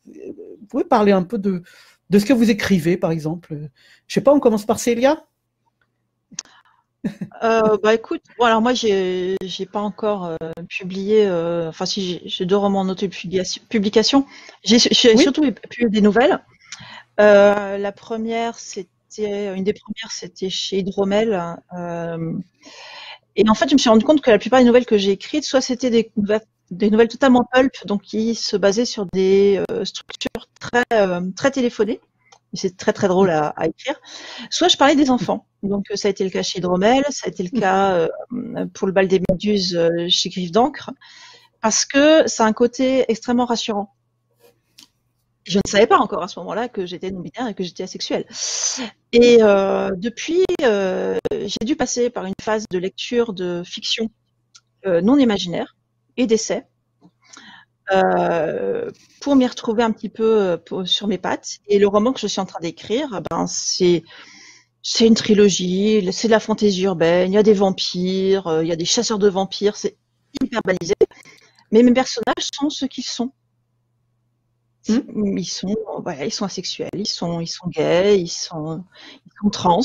vous pouvez parler un peu de de ce que vous écrivez, par exemple? Je sais pas, on commence par Célia. Euh, bah écoute, bon alors moi j'ai j'ai pas encore euh, publié, euh, enfin si j'ai j'ai deux romans en auto-publication. J'ai j'ai Oui. surtout publié des nouvelles. Euh, la première c'était une des premières c'était chez Hydromel. Euh, et en fait je me suis rendu compte que la plupart des nouvelles que j'ai écrites, soit c'était des nouvelles, des nouvelles totalement pulp, donc qui se basaient sur des euh, structures très euh, très téléphonées. C'est très très drôle à, à écrire. Soit je parlais des enfants. Donc ça a été le cas chez Hydromel, ça a été le cas euh, pour le bal des méduses euh, chez Griffe d'encre, parce que ça a un côté extrêmement rassurant. Je ne savais pas encore à ce moment-là que j'étais non-binaire et que j'étais asexuelle. Et euh, depuis, euh, j'ai dû passer par une phase de lecture de fiction euh, non imaginaire et d'essai. Euh, pour m'y retrouver un petit peu pour, sur mes pattes. Et le roman que je suis en train d'écrire, ben c'est c'est une trilogie, c'est de la fantaisie urbaine, il y a des vampires, euh, il y a des chasseurs de vampires, c'est hyper balisé. Mais mes personnages sont ce qu'ils sont. Mmh. Ils sont, voilà, ils sont asexuels, ils sont, ils sont gays, ils sont, ils sont trans.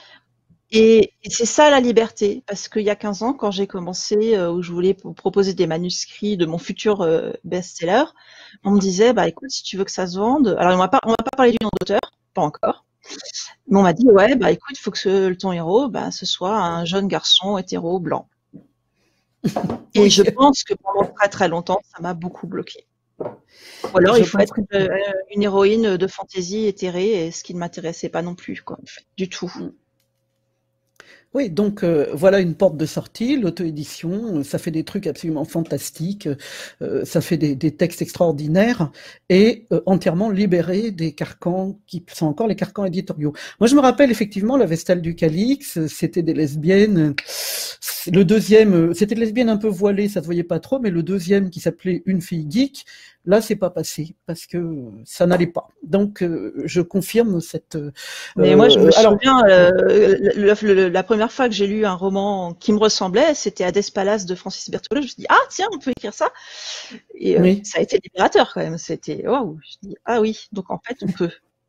Et, et c'est ça la liberté, parce qu'il y a quinze ans, quand j'ai commencé, euh, où je voulais proposer des manuscrits de mon futur euh, best-seller, on me disait, bah écoute, si tu veux que ça se vende, alors on va pas, on va pas parler du nom d'auteur, pas encore, mais on m'a dit, ouais, bah écoute, il faut que ce, ton héros, bah, ce soit un jeune garçon hétéro blanc. Et oui. Je pense que pendant très très longtemps, ça m'a beaucoup bloqué. Ou alors, je il faut être que... une, une héroïne de fantaisie éthérée, et ce qui ne m'intéressait pas non plus, quoi, en fait, du tout. Oui, donc euh, voilà une porte de sortie, l'auto-édition, ça fait des trucs absolument fantastiques, euh, ça fait des, des textes extraordinaires et euh, entièrement libéré des carcans qui sont encore les carcans éditoriaux. Moi je me rappelle effectivement la Vestale du Calix, c'était des lesbiennes, le deuxième, c'était des lesbiennes un peu voilées, ça se voyait pas trop, mais le deuxième qui s'appelait Une fille geek, là c'est pas passé parce que ça n'allait pas. Donc euh, je confirme cette. Euh, mais moi je me alors, souviens euh, le, le, le, la première fois que j'ai lu un roman qui me ressemblait, c'était Hadès Palace de Francis Berthelot. Je me suis dit ah tiens on peut écrire ça et euh, oui. Ça a été libérateur quand même. C'était waouh. Je dis ah oui donc en fait on peut.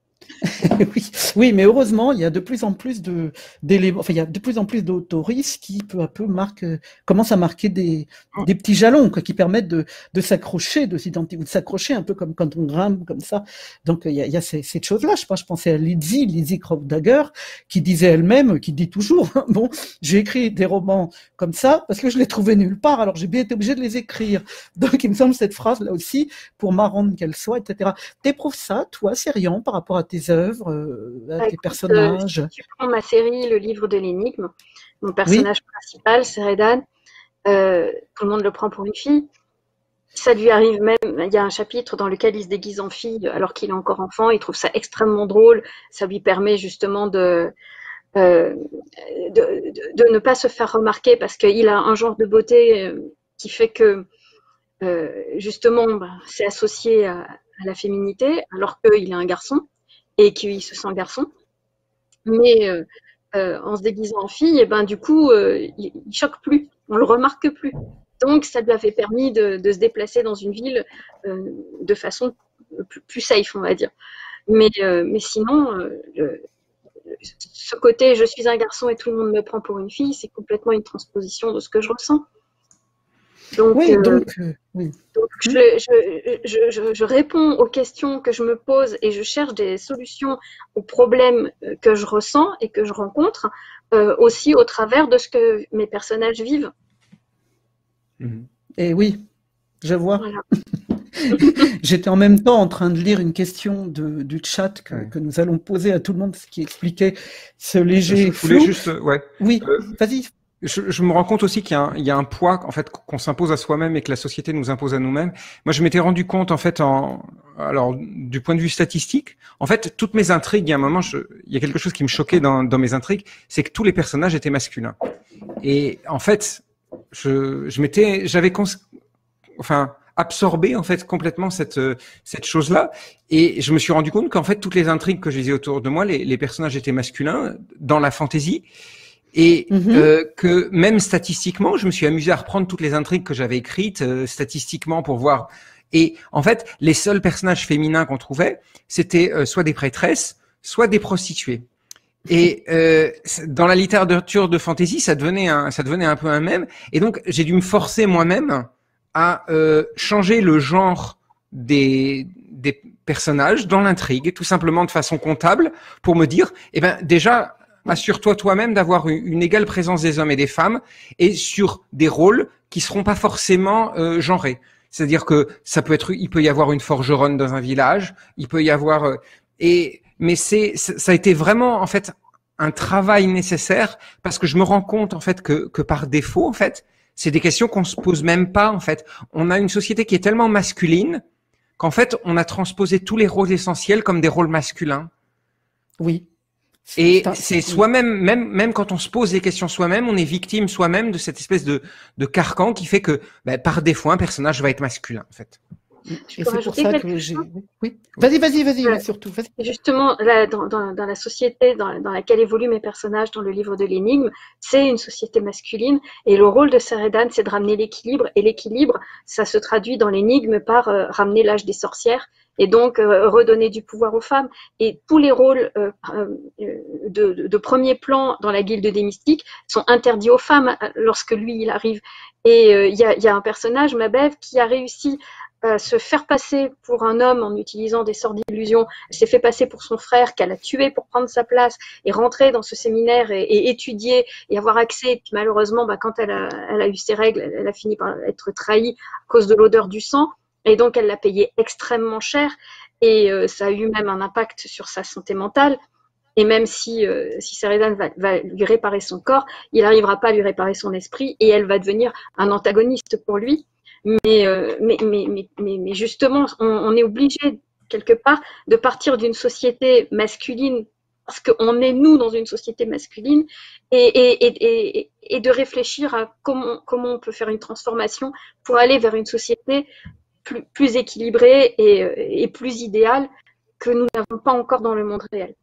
oui, oui, mais heureusement, il y a de plus en plus de d'éléments, enfin, il y a de plus en plus d'autoristes qui peu à peu marquent, euh, commencent à marquer des, des petits jalons, quoi, qui permettent de, de s'accrocher, de s'identifier, de s'accrocher un peu comme quand on grimpe comme ça. Donc il y a, il y a ces, ces choses-là. Je sais pas, je pensais à Lizzie, Lizzie Croft-Dagger, qui disait elle-même, qui dit toujours, bon, j'ai écrit des romans comme ça parce que je les trouvais nulle part, alors j'ai bien été obligé de les écrire. Donc il me semble cette phrase là aussi, pour marrante qu'elle soit, et cetera. T'éprouves ça, toi, Sérian, par rapport à tes œuvres, euh, à bah, tes écoute, personnages. Euh, si tu prends ma série, Le livre de l'énigme, mon personnage oui. principal, c'est Redan. Euh, tout le monde le prend pour une fille. Ça lui arrive même, il y a un chapitre dans lequel il se déguise en fille alors qu'il est encore enfant. Il trouve ça extrêmement drôle. Ça lui permet justement de, euh, de, de, de ne pas se faire remarquer parce qu'il a un genre de beauté qui fait que euh, justement bah, c'est associé à, à la féminité alors qu'il est un garçon et qu'il se sent garçon, mais euh, euh, en se déguisant en fille, et ben du coup, euh, il, il choque plus, on le remarque plus. Donc, ça lui avait permis de, de se déplacer dans une ville euh, de façon plus, plus safe, on va dire. Mais, euh, mais sinon, euh, le, ce côté je suis un garçon et tout le monde me prend pour une fille, c'est complètement une transposition de ce que je ressens. Donc, oui, euh, donc, euh, oui. donc je, je, je, je, je réponds aux questions que je me pose et je cherche des solutions aux problèmes que je ressens et que je rencontre, euh, aussi au travers de ce que mes personnages vivent. Et oui, je vois. Voilà. J'étais en même temps en train de lire une question de, du chat que, ouais. que nous allons poser à tout le monde, ce qui expliquait ce léger je flou. Juste, ouais. Oui, euh, vas-y. Je, je me rends compte aussi qu'il y a un, il y a un poids en fait qu'on s'impose à soi-même et que la société nous impose à nous-mêmes. Moi, je m'étais rendu compte en fait, en, alors du point de vue statistique, en fait, toutes mes intrigues, il y a un moment, je, il y a quelque chose qui me choquait dans, dans mes intrigues, c'est que tous les personnages étaient masculins. Et en fait, je, je m'étais, j'avais, cons, enfin, absorbé en fait complètement cette cette chose-là, et je me suis rendu compte qu'en fait toutes les intrigues que je lisais autour de moi, les, les personnages étaient masculins dans la fantaisie. Et mmh. euh, que même statistiquement, je me suis amusé à reprendre toutes les intrigues que j'avais écrites euh, statistiquement pour voir. Et en fait, les seuls personnages féminins qu'on trouvait, c'était euh, soit des prêtresses, soit des prostituées. Et euh, dans la littérature de fantasy, ça devenait un, ça devenait un peu un mème. Et donc, j'ai dû me forcer moi-même à euh, changer le genre des, des personnages dans l'intrigue, tout simplement de façon comptable, pour me dire, eh ben déjà, assure-toi toi-même d'avoir une, une égale présence des hommes et des femmes, et sur des rôles qui seront pas forcément euh, genrés. C'est-à-dire que ça peut être, il peut y avoir une forgeronne dans un village, il peut y avoir euh, et mais c'est, ça a été vraiment, en fait, un travail nécessaire parce que je me rends compte, en fait, que, que par défaut, en fait, c'est des questions qu'on se pose même pas, en fait. On a une société qui est tellement masculine qu'en fait, on a transposé tous les rôles essentiels comme des rôles masculins. Oui. Et c'est soi-même, même, même quand on se pose des questions soi-même, on est victime soi-même de cette espèce de, de carcan qui fait que, ben, par défaut, un personnage va être masculin, en fait. Je Et peux c'est pour rajouter ça quelque que j'ai. chose. Oui. Vas-y, vas-y, vas-y, Ouais. surtout. Vas-y. Justement, là, dans, dans, dans la société dans, dans laquelle évoluent mes personnages dans le livre de l'énigme, c'est une société masculine et le rôle de Seredan, c'est de ramener l'équilibre. Et l'équilibre, ça se traduit dans l'énigme par euh, ramener l'âge des sorcières et donc euh, redonner du pouvoir aux femmes. Et tous les rôles euh, de, de, de premier plan dans la guilde des mystiques sont interdits aux femmes lorsque lui, il arrive. Et il euh, y, a, y a un personnage, Mabev, qui a réussi à se faire passer pour un homme en utilisant des sorts d'illusion. Elle s'est fait passer pour son frère qu'elle a tué pour prendre sa place et rentrer dans ce séminaire et, et étudier et avoir accès. Et puis malheureusement, bah, quand elle a, elle a eu ses règles, elle, elle a fini par être trahie à cause de l'odeur du sang. Et donc, elle l'a payé extrêmement cher. Et euh, ça a eu même un impact sur sa santé mentale. Et même si, euh, si Seredan va, va lui réparer son corps, il n'arrivera pas à lui réparer son esprit et elle va devenir un antagoniste pour lui. Mais, euh, mais, mais, mais, mais justement, on, on est obligé, quelque part, de partir d'une société masculine, parce qu'on est, nous, dans une société masculine, et, et, et, et, et de réfléchir à comment, comment on peut faire une transformation pour aller vers une société plus, plus équilibrée et, et plus idéale que nous n'avons pas encore dans le monde réel.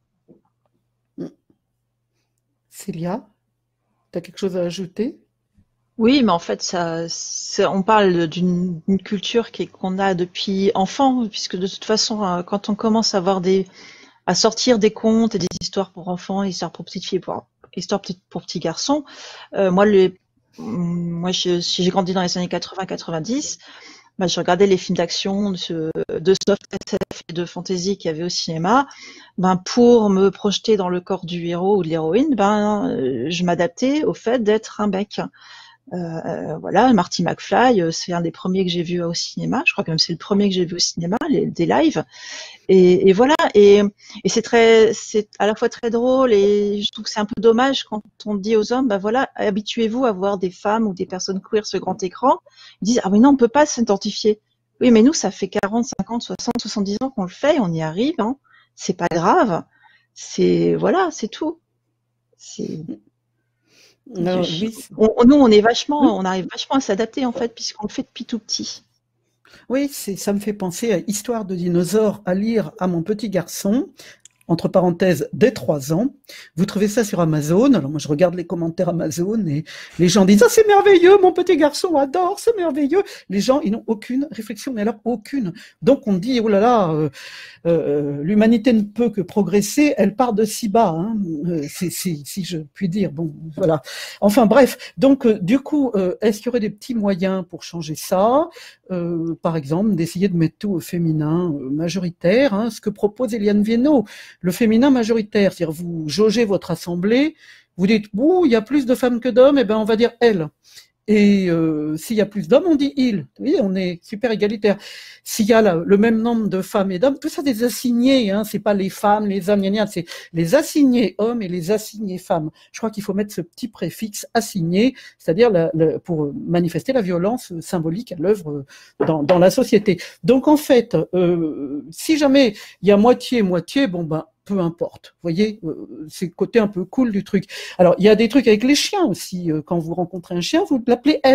Célia, tu as quelque chose à ajouter? Oui, mais en fait, ça, on parle d'une culture qui qu'on a depuis enfant, puisque de toute façon, quand on commence à avoir des, à sortir des contes et des histoires pour enfants, histoires pour petites filles, pour, histoires pour petits garçons, euh, moi, le, moi, je, si j'ai grandi dans les années quatre-vingts quatre-vingt-dix, bah, je regardais les films d'action, de, de soft S F et de fantasy qu'il y avait au cinéma. Ben, pour me projeter dans le corps du héros ou de l'héroïne, ben, je m'adaptais au fait d'être un mec. Euh, voilà, Marty McFly, c'est un des premiers que j'ai vu au cinéma. Je crois que même c'est le premier que j'ai vu au cinéma, les, des lives. Et, et voilà. Et, et c'est très, c'est à la fois très drôle et je trouve que c'est un peu dommage quand on dit aux hommes, bah voilà, habituez-vous à voir des femmes ou des personnes queer sur grand écran. Ils disent, ah mais non, on peut pas s'identifier. Oui, mais nous, ça fait quarante, cinquante, soixante, soixante-dix ans qu'on le fait, et on y arrive, hein. C'est pas grave. C'est, voilà, c'est tout. C'est, Non, oui. On, nous, on est vachement, on arrive vachement à s'adapter en fait, puisqu'on le fait depuis tout petit. Oui, c'est, ça me fait penser à Histoire de dinosaures à lire à mon petit garçon, entre parenthèses, dès trois ans. Vous trouvez ça sur Amazon. Alors moi, je regarde les commentaires Amazon et les gens disent « Ah, c'est merveilleux, mon petit garçon adore, c'est merveilleux ». Les gens, ils n'ont aucune réflexion, mais alors aucune. Donc on dit « Oh là là, euh, euh, l'humanité ne peut que progresser, elle part de si bas, hein. euh, c'est, c'est, si je puis dire. » Bon, voilà. Enfin bref, donc euh, du coup, euh, est-ce qu'il y aurait des petits moyens pour changer ça? euh, Par exemple, d'essayer de mettre tout au féminin euh, majoritaire, hein, ce que propose Eliane Viennot. Le féminin majoritaire, c'est-à-dire vous jaugez votre assemblée, vous dites « Ouh, il y a plus de femmes que d'hommes, et ben on va dire « elle ». Et euh, s'il y a plus d'hommes, on dit « il ». Oui, on est super égalitaire. S'il y a la, le même nombre de femmes et d'hommes, tout ça des assignés, hein, c'est pas les femmes, les hommes, gna gna, c'est les assignés hommes et les assignés femmes. Je crois qu'il faut mettre ce petit préfixe « assigné », c'est-à-dire la, la, pour manifester la violence symbolique à l'œuvre dans, dans la société. Donc en fait, euh, si jamais il y a moitié-moitié, bon ben, peu importe, vous voyez, euh, c'est le côté un peu cool du truc. Alors, il y a des trucs avec les chiens aussi. Euh, quand vous rencontrez un chien, vous l'appelez elle.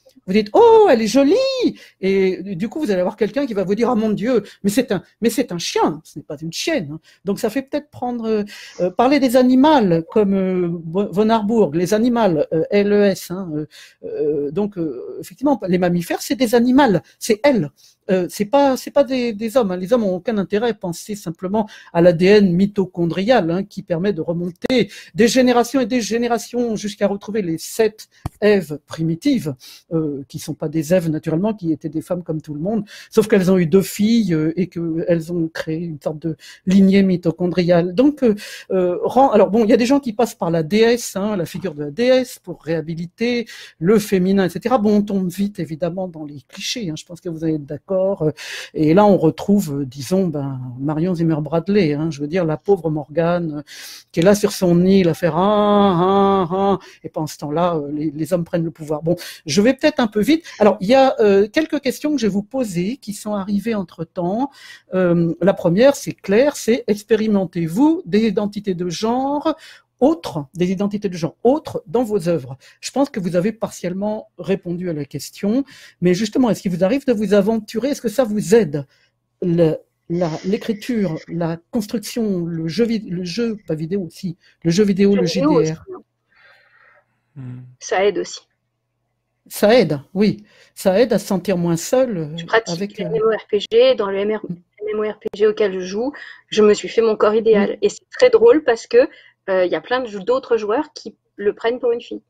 Vous dites, oh, elle est jolie. Et du coup, vous allez avoir quelqu'un qui va vous dire, ah mon Dieu, mais c'est un, mais c'est un chien, ce n'est pas une chienne. Donc, ça fait peut-être prendre, euh, parler des animaux, comme euh, von Harburg, les animaux, euh, L E S. Hein, euh, euh, donc, euh, effectivement, les mammifères, c'est des animaux, c'est elles. Euh, c'est pas, c'est pas des, des hommes. Hein. Les hommes ont aucun intérêt. Pensez simplement à l'A D N mitochondrial, hein, qui permet de remonter des générations et des générations jusqu'à retrouver les sept Èves primitives, euh, qui sont pas des Èves naturellement, qui étaient des femmes comme tout le monde, sauf qu'elles ont eu deux filles euh, et qu'elles ont créé une sorte de lignée mitochondriale. Donc, euh, euh, rend, alors bon, il y a des gens qui passent par la déesse, hein, la figure de la déesse, pour réhabiliter le féminin, et cetera. Bon, on tombe vite évidemment dans les clichés. Hein, je pense que vous allez être d'accord. Et là, on retrouve, disons, ben, Marion Zimmer Bradley. Hein, je veux dire, la pauvre Morgane, qui est là sur son île à faire ah, ah, ah, et pendant ce temps-là, les, les hommes prennent le pouvoir. Bon, je vais peut-être un peu vite. Alors, il y a euh, quelques questions que je vais vous poser qui sont arrivées entre-temps. Euh, la première, c'est clair, c'est expérimentez-vous des identités de genre autres, des identités de genre autres dans vos œuvres? Je pense que vous avez partiellement répondu à la question, mais justement, est-ce qu'il vous arrive de vous aventurer? Est-ce que ça vous aide? Le, la, l'écriture, la construction, le jeu, le jeu, pas vidéo aussi, le jeu vidéo, le, le J D R. Ça aide aussi. Ça aide, oui. Ça aide à se sentir moins seul. Je pratique avec le M M O R P G. Dans le M M O R P G auquel je joue, je me suis fait mon corps idéal. Et c'est très drôle parce que il euh, y a plein d'autres joueurs qui le prennent pour une fille.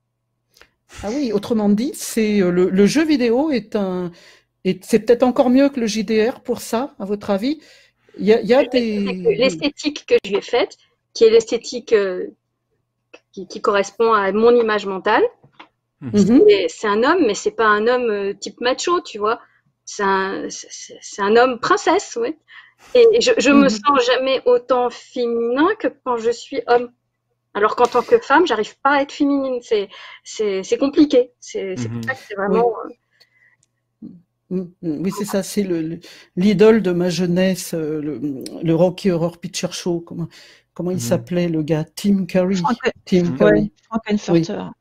Ah oui, autrement dit, c'est le, le jeu vidéo est un, et c'est peut-être encore mieux que le J D R pour ça, à votre avis? Il y a, il y a des l'esthétique que je lui ai faite, qui est l'esthétique euh, qui, qui correspond à mon image mentale. Mm-hmm. C'est un homme, mais c'est pas un homme euh, type macho, tu vois. C'est un, c'est un homme princesse, oui. Et je, je me sens jamais autant féminin que quand je suis homme. Alors qu'en tant que femme, j'arrive pas à être féminine. C'est, c'est, c'est compliqué. C'est, c'est pour ça que c'est vraiment. Oui, oui c'est ça. C'est le, l'idole de ma jeunesse, le, le Rocky Horror Picture Show. Comment, comment il mmh. s'appelait le gars? Tim Curry. Frank, Tim Curry. Frankenfurter. Oui.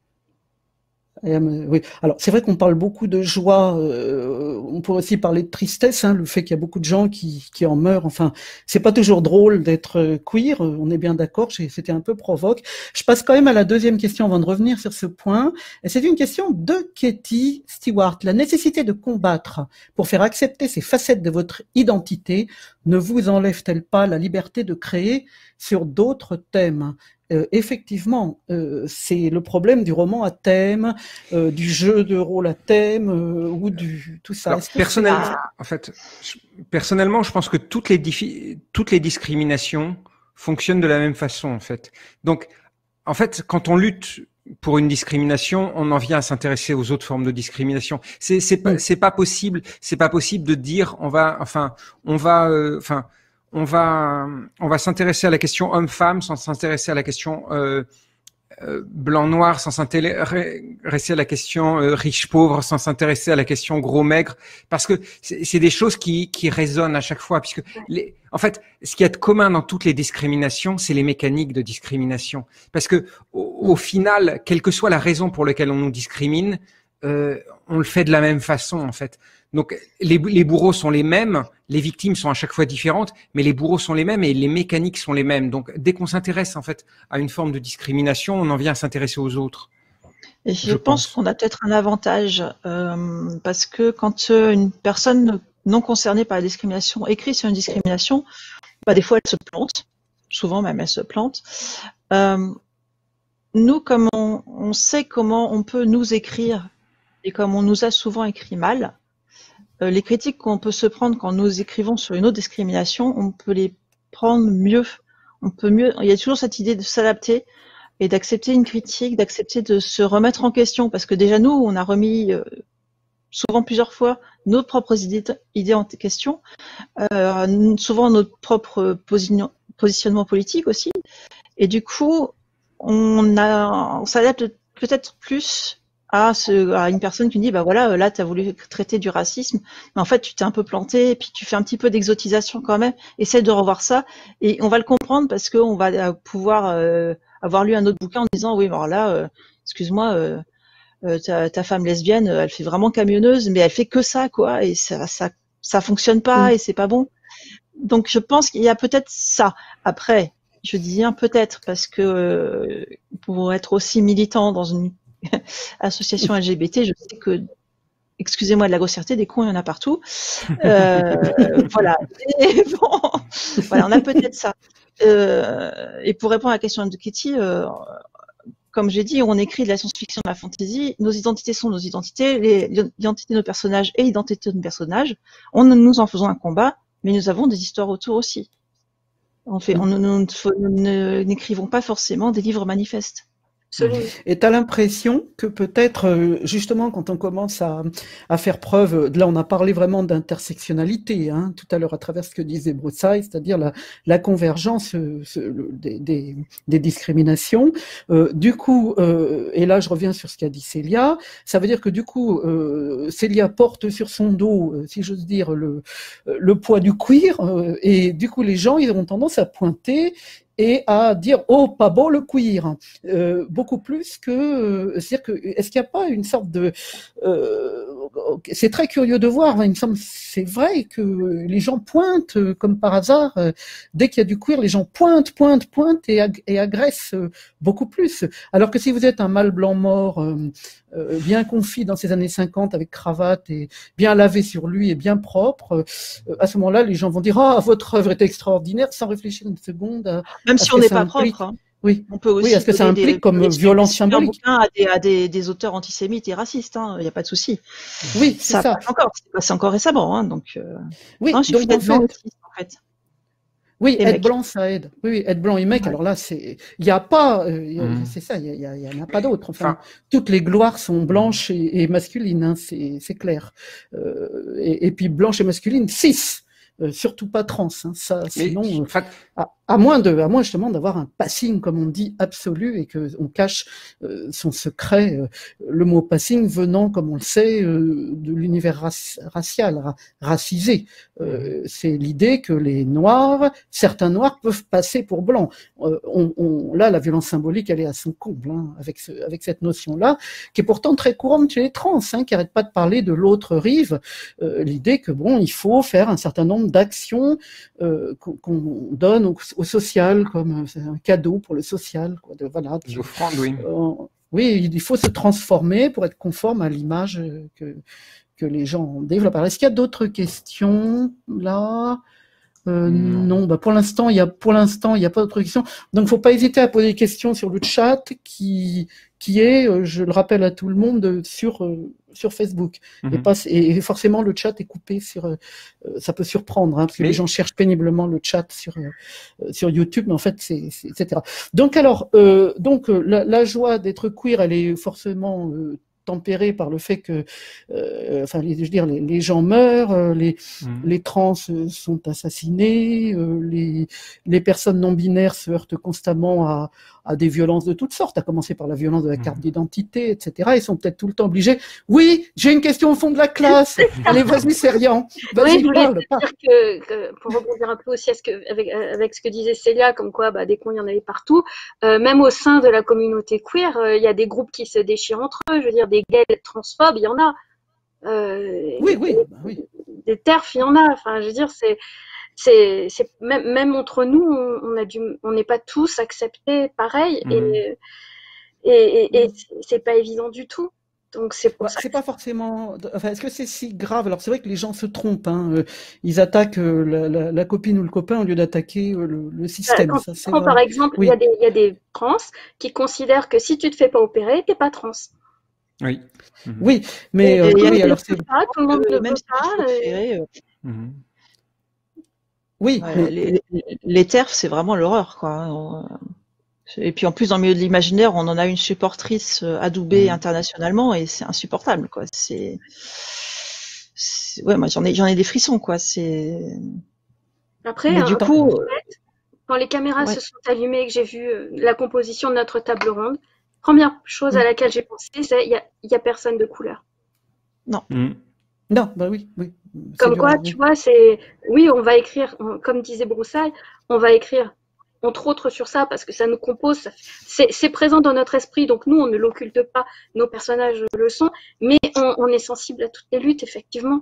Oui. Alors c'est vrai qu'on parle beaucoup de joie, euh, on pourrait aussi parler de tristesse, hein, le fait qu'il y a beaucoup de gens qui, qui en meurent. Enfin, c'est pas toujours drôle d'être queer, on est bien d'accord. C'était un peu provoque. Je passe quand même à la deuxième question avant de revenir sur ce point. Et c'est une question de Katie Stewart. La nécessité de combattre pour faire accepter ces facettes de votre identité ne vous enlève-t-elle pas la liberté de créer sur d'autres thèmes? Euh, effectivement, euh, c'est le problème du roman à thème, euh, du jeu de rôle à thème, euh, ou du tout ça. Alors, personnellement, en fait, je, personnellement, je pense que toutes les diffi- toutes les discriminations fonctionnent de la même façon, en fait. Donc, en fait, quand on lutte pour une discrimination, on en vient à s'intéresser aux autres formes de discrimination. C'est c'est pas c'est pas possible, c'est pas possible de dire on va, enfin, on va, euh, enfin. On va, on va s'intéresser à la question homme-femme sans s'intéresser à la question euh, euh, blanc-noir, sans s'intéresser à la question euh, riche-pauvre, sans s'intéresser à la question gros-maigre, parce que c'est des choses qui, qui résonnent à chaque fois. Puisque, les, en fait, ce qu'il y a de commun dans toutes les discriminations, c'est les mécaniques de discrimination. Parce que, au, au final, quelle que soit la raison pour laquelle on nous discrimine, euh, on le fait de la même façon, en fait. Donc, les, les bourreaux sont les mêmes, les victimes sont à chaque fois différentes, mais les bourreaux sont les mêmes et les mécaniques sont les mêmes. Donc, dès qu'on s'intéresse en fait à une forme de discrimination, on en vient à s'intéresser aux autres. Et je, je pense, pense qu'on a peut-être un avantage euh, parce que quand euh, une personne non concernée par la discrimination écrit sur une discrimination, bah, des fois elle se plante, souvent même elle se plante. Euh, nous, comme on, on sait comment on peut nous écrire et comme on nous a souvent écrit mal, les critiques qu'on peut se prendre quand nous écrivons sur une autre discrimination, on peut les prendre mieux. On peut mieux. Il y a toujours cette idée de s'adapter et d'accepter une critique, d'accepter de se remettre en question, parce que déjà nous, on a remis euh, souvent plusieurs fois nos propres idées, idées en question, euh, souvent notre propre position, positionnement politique aussi, et du coup, on a, on s'adapte peut-être plus à, ce, à une personne qui dit bah voilà, là tu as voulu traiter du racisme, mais en fait tu t'es un peu planté, et puis tu fais un petit peu d'exotisation quand même, essaie de revoir ça, et on va le comprendre parce qu'on va pouvoir euh, avoir lu un autre bouquin en disant oui, alors là, euh, excuse-moi, euh, euh, ta, ta femme lesbienne, elle fait vraiment camionneuse, mais elle fait que ça, quoi, et ça, ça, ça fonctionne pas, Mm. et c'est pas bon. Donc je pense qu'il y a peut-être ça. Après, je dis bien peut-être parce que euh, pour être aussi militant dans une association L G B T, je sais que, excusez-moi de la grossièreté, des cons il y en a partout. Euh, voilà. Et bon, voilà, on a peut-être ça. Euh, et pour répondre à la question de Kitty, euh, comme j'ai dit, on écrit de la science-fiction, de la fantasy. Nos identités sont nos identités, les- l'identité de nos personnages et l'identité de nos personnages. On, nous en faisons un combat, mais nous avons des histoires autour aussi. On fait, on, nous, nous, nous ne- n'écrivons pas forcément des livres manifestes. Absolument. Et tu as l'impression que peut-être, euh, justement, quand on commence à, à faire preuve, là on a parlé vraiment d'intersectionnalité, hein, tout à l'heure à travers ce que disait Broussailles, c'est-à-dire la, la convergence euh, ce- le- des, des, des discriminations. Euh, du coup, euh, et là je reviens sur ce qu'a dit Célia, ça veut dire que du coup, euh, Célia porte sur son dos, euh, si j'ose dire, le, le poids du queer, euh, et du coup les gens ils ont tendance à pointer et à dire oh pas beau le queer, euh, beaucoup plus que euh, c'est-à-dire que est-ce qu'il n'y a pas une sorte de euh, c'est très curieux de voir, hein, il me semble c'est vrai que les gens pointent euh, comme par hasard euh, dès qu'il y a du queer les gens pointent pointent pointent et, ag et agressent euh, beaucoup plus, alors que si vous êtes un mâle blanc mort euh, euh, bien confit dans ces années cinquante avec cravate et bien lavé sur lui et bien propre, euh, à ce moment-là les gens vont dire ah votre œuvre est extraordinaire sans réfléchir une seconde à Même à si ce on que n'est ça pas implique. propre, hein. Oui, On peut oui, aussi est-ce que ça donner des, implique comme donner des violence super symbolique? bouquins à des, à des, des auteurs antisémites et racistes, hein. Il n'y a pas de souci. Oui, c'est Ça ça. passe encore, c'est passé encore récemment, hein. Donc, euh... Oui, non, il suffit donc en d'être blanc fait, aussi, en fait. oui, Et être mec. blanc, ça aide. Oui, oui, être blanc et mec, Ouais. alors là, c'est, il n'y a pas, euh, y a- Mm. c'est ça, il y, a- y, y en a pas Mais, d'autre. Enfin, enfin, toutes les gloires sont blanches et, et masculines, hein, c'est, c'est clair. Euh, et, et puis blanche et masculine, cis. Euh, surtout pas trans, hein, ça, mais, sinon, euh, enfin, à, à moins de, à moins justement d'avoir un passing, comme on dit, absolu et que on cache euh, son secret. Euh, le mot passing venant, comme on le sait, euh, de l'univers raci racial, ra racisé. Euh, mm. C'est l'idée que les noirs, certains noirs peuvent passer pour blancs. Euh, on, on, là, la violence symbolique, elle est à son comble, hein, avec, ce, avec cette notion-là, qui est pourtant très courante chez les trans, hein, qui n'arrête pas de parler de l'autre rive. Euh, l'idée que bon, il faut faire un certain nombre d'actions euh, qu'on qu'on donne au, au social, comme euh, un cadeau pour le social, quoi, de, voilà. Des offrandes, oui. Euh, oui, il faut se transformer pour être conforme à l'image que, que les gens développent. Alors, est-ce qu'il y a d'autres questions là? Euh, Non. non, bah pour l'instant, il y a pour l'instant, il n'y a pas d'autres questions. Donc, faut pas hésiter à poser des questions sur le chat qui qui est, euh, je le rappelle à tout le monde, sur euh, sur Facebook. Mm-hmm. Et pas et forcément le chat est coupé sur. Euh, ça peut surprendre, hein, parce que mais... les gens cherchent péniblement le chat sur euh, sur YouTube, mais en fait, c'est et cetera. Donc alors, euh, donc la, la joie d'être queer, elle est forcément euh, tempéré par le fait que, euh, enfin, les, je veux dire, les, les gens meurent, euh, les, mmh. les trans euh, sont assassinés, euh, les, les personnes non binaires se heurtent constamment à, à des violences de toutes sortes, à commencer par la violence de la carte mmh. d'identité, et cetera. Ils sont peut-être tout le temps obligés. Oui, j'ai une question au fond de la classe. Allez, vas-y, c'est rien. Vas-y, oui, je voulais parle. dire que, que, pour rebondir un peu aussi à ce que, avec, avec ce que disait Célia, comme quoi, bah, des cons, il y en avait partout. Euh, même au sein de la communauté queer, il euh, y a des groupes qui se déchirent entre eux. Je veux dire, des gays transphobes, il y en a. Euh, oui, des, oui, bah, oui. Des terfs, il y en a. Enfin, je veux dire, c'est, c'est, c'est même, même entre nous, on, on a dû, on n'est pas tous acceptés pareil, mmh. et, et, et, et c'est pas évident du tout. Donc c'est pour bah, ça. C'est pas forcément. Enfin, est-ce que c'est si grave? Alors c'est vrai que les gens se trompent. Hein. Ils attaquent la, la, la copine ou le copain au lieu d'attaquer le, le système. Quand ça, tu prends, par exemple, il oui. y, y a des trans qui considèrent que si tu te fais pas opérer, t'es pas trans. Oui. Mmh. Oui, mais euh, oui, alors c'est. Pas, tout le monde ne même veut pas. Et... Euh... Mmh. Oui, ouais, mais... les, les, les terfs, c'est vraiment l'horreur, quoi. Et puis en plus, dans le milieu de l'imaginaire, on en a une supportrice adoubée mmh. internationalement et c'est insupportable, quoi. C'est, ouais, moi j'en ai, j'en ai des frissons, quoi. C'est. Après, mais hein, du coup, fait, quand les caméras ouais. se sont allumées et que j'ai vu la composition de notre table ronde, première chose mmh. à laquelle j'ai pensé, c'est il y a, y a personne de couleur. Non. Mmh. Non, bah oui, oui. Comme quoi, tu vois, c'est oui, on va écrire, on, comme disait Broussailles, on va écrire. entre autres sur ça, parce que ça nous compose, c'est présent dans notre esprit, donc nous, on ne l'occulte pas, nos personnages le sont, mais on, on est sensible à toutes les luttes, effectivement.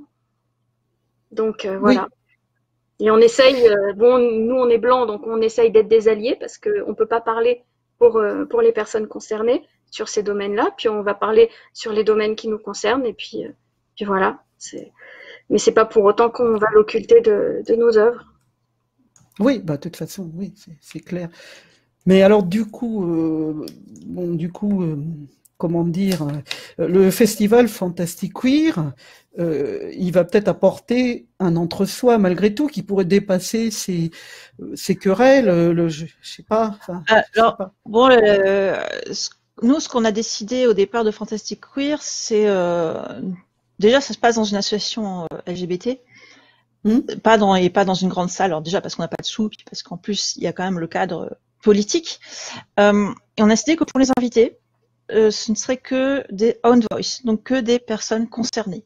Donc, euh, voilà. Oui. Et on essaye, euh, bon, nous, on est blancs, donc on essaye d'être des alliés, parce qu'on ne peut pas parler pour, euh, pour les personnes concernées sur ces domaines-là, puis on va parler sur les domaines qui nous concernent, et puis, euh, puis voilà. Mais c'est pas pour autant qu'on va l'occulter de, de nos œuvres. Oui, bah, de toute façon, oui, c'est clair. Mais alors, du coup, euh, bon, du coup, euh, comment dire, euh, le festival Fantastic Queer, euh, il va peut-être apporter un entre-soi, malgré tout, qui pourrait dépasser ces, ces querelles, le, le, je, je sais pas. Enfin, alors, je sais pas. Bon, euh, nous, ce qu'on a décidé au départ de Fantastic Queer, c'est euh, déjà, ça se passe dans une association euh, L G B T. Mmh. Pas dans, et pas dans une grande salle. Alors déjà parce qu'on n'a pas de sous, puis parce qu'en plus il y a quand même le cadre politique. Euh, et on a décidé que pour les invités, euh, ce ne serait que des own voice, donc que des personnes concernées.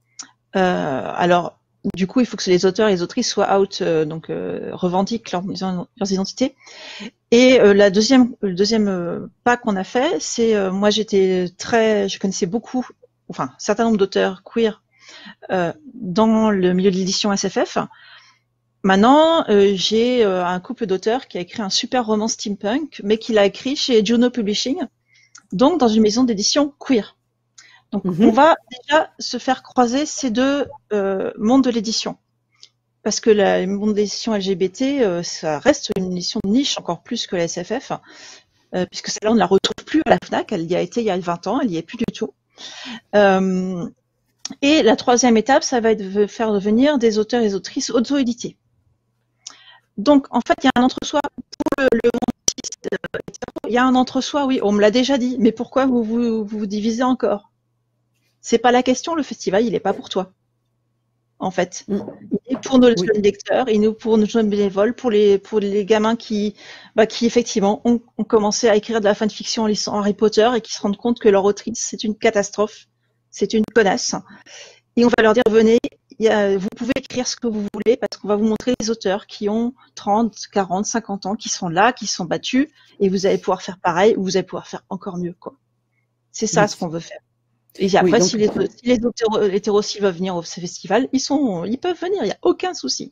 Euh, alors du coup, il faut que les auteurs et les autrices soient out, euh, donc euh, revendiquent leur, leurs identités. Et euh, la deuxième, le deuxième euh, pas qu'on a fait, c'est euh, moi j'étais très, je connaissais beaucoup, enfin un certain nombre d'auteurs queer. Euh, dans le milieu de l'édition S F F. Maintenant, euh, j'ai euh, un couple d'auteurs qui a écrit un super roman steampunk, mais qui l'a écrit chez Juno Publishing, donc dans une maison d'édition queer. Donc, mm-hmm. on va déjà se faire croiser ces deux euh, mondes de l'édition. Parce que la, le monde d'édition L G B T, euh, ça reste une édition de niche encore plus que la S F F, euh, puisque celle-là, on ne la retrouve plus à la FNAC. Elle y a été il y a vingt ans, elle n'y est plus du tout. Euh, Et la troisième étape, ça va être de faire devenir des auteurs et des autrices auto-édités. Donc, en fait, il y a un entre-soi pour le, le monde. Il y a un entre-soi, oui, on me l'a déjà dit. Mais pourquoi vous vous, vous, vous divisez encore? C'est pas la question, le festival, il n'est pas pour toi. En fait, mmh. il est pour nos oui. jeunes lecteurs, il est pour nos jeunes bénévoles, pour les, pour les gamins qui, bah, qui effectivement, ont, ont commencé à écrire de la fanfiction en lisant Harry Potter et qui se rendent compte que leur autrice, c'est une catastrophe. C'est une connasse. Et on va leur dire, venez, y a, vous pouvez écrire ce que vous voulez parce qu'on va vous montrer des auteurs qui ont trente, quarante, cinquante ans, qui sont là, qui sont battus, et vous allez pouvoir faire pareil ou vous allez pouvoir faire encore mieux, quoi. C'est ça oui. ce qu'on veut faire. Et après, oui, donc... si les, si les auteurs hétérosexuels veulent venir au festival, ils sont, ils peuvent venir, il n'y a aucun souci.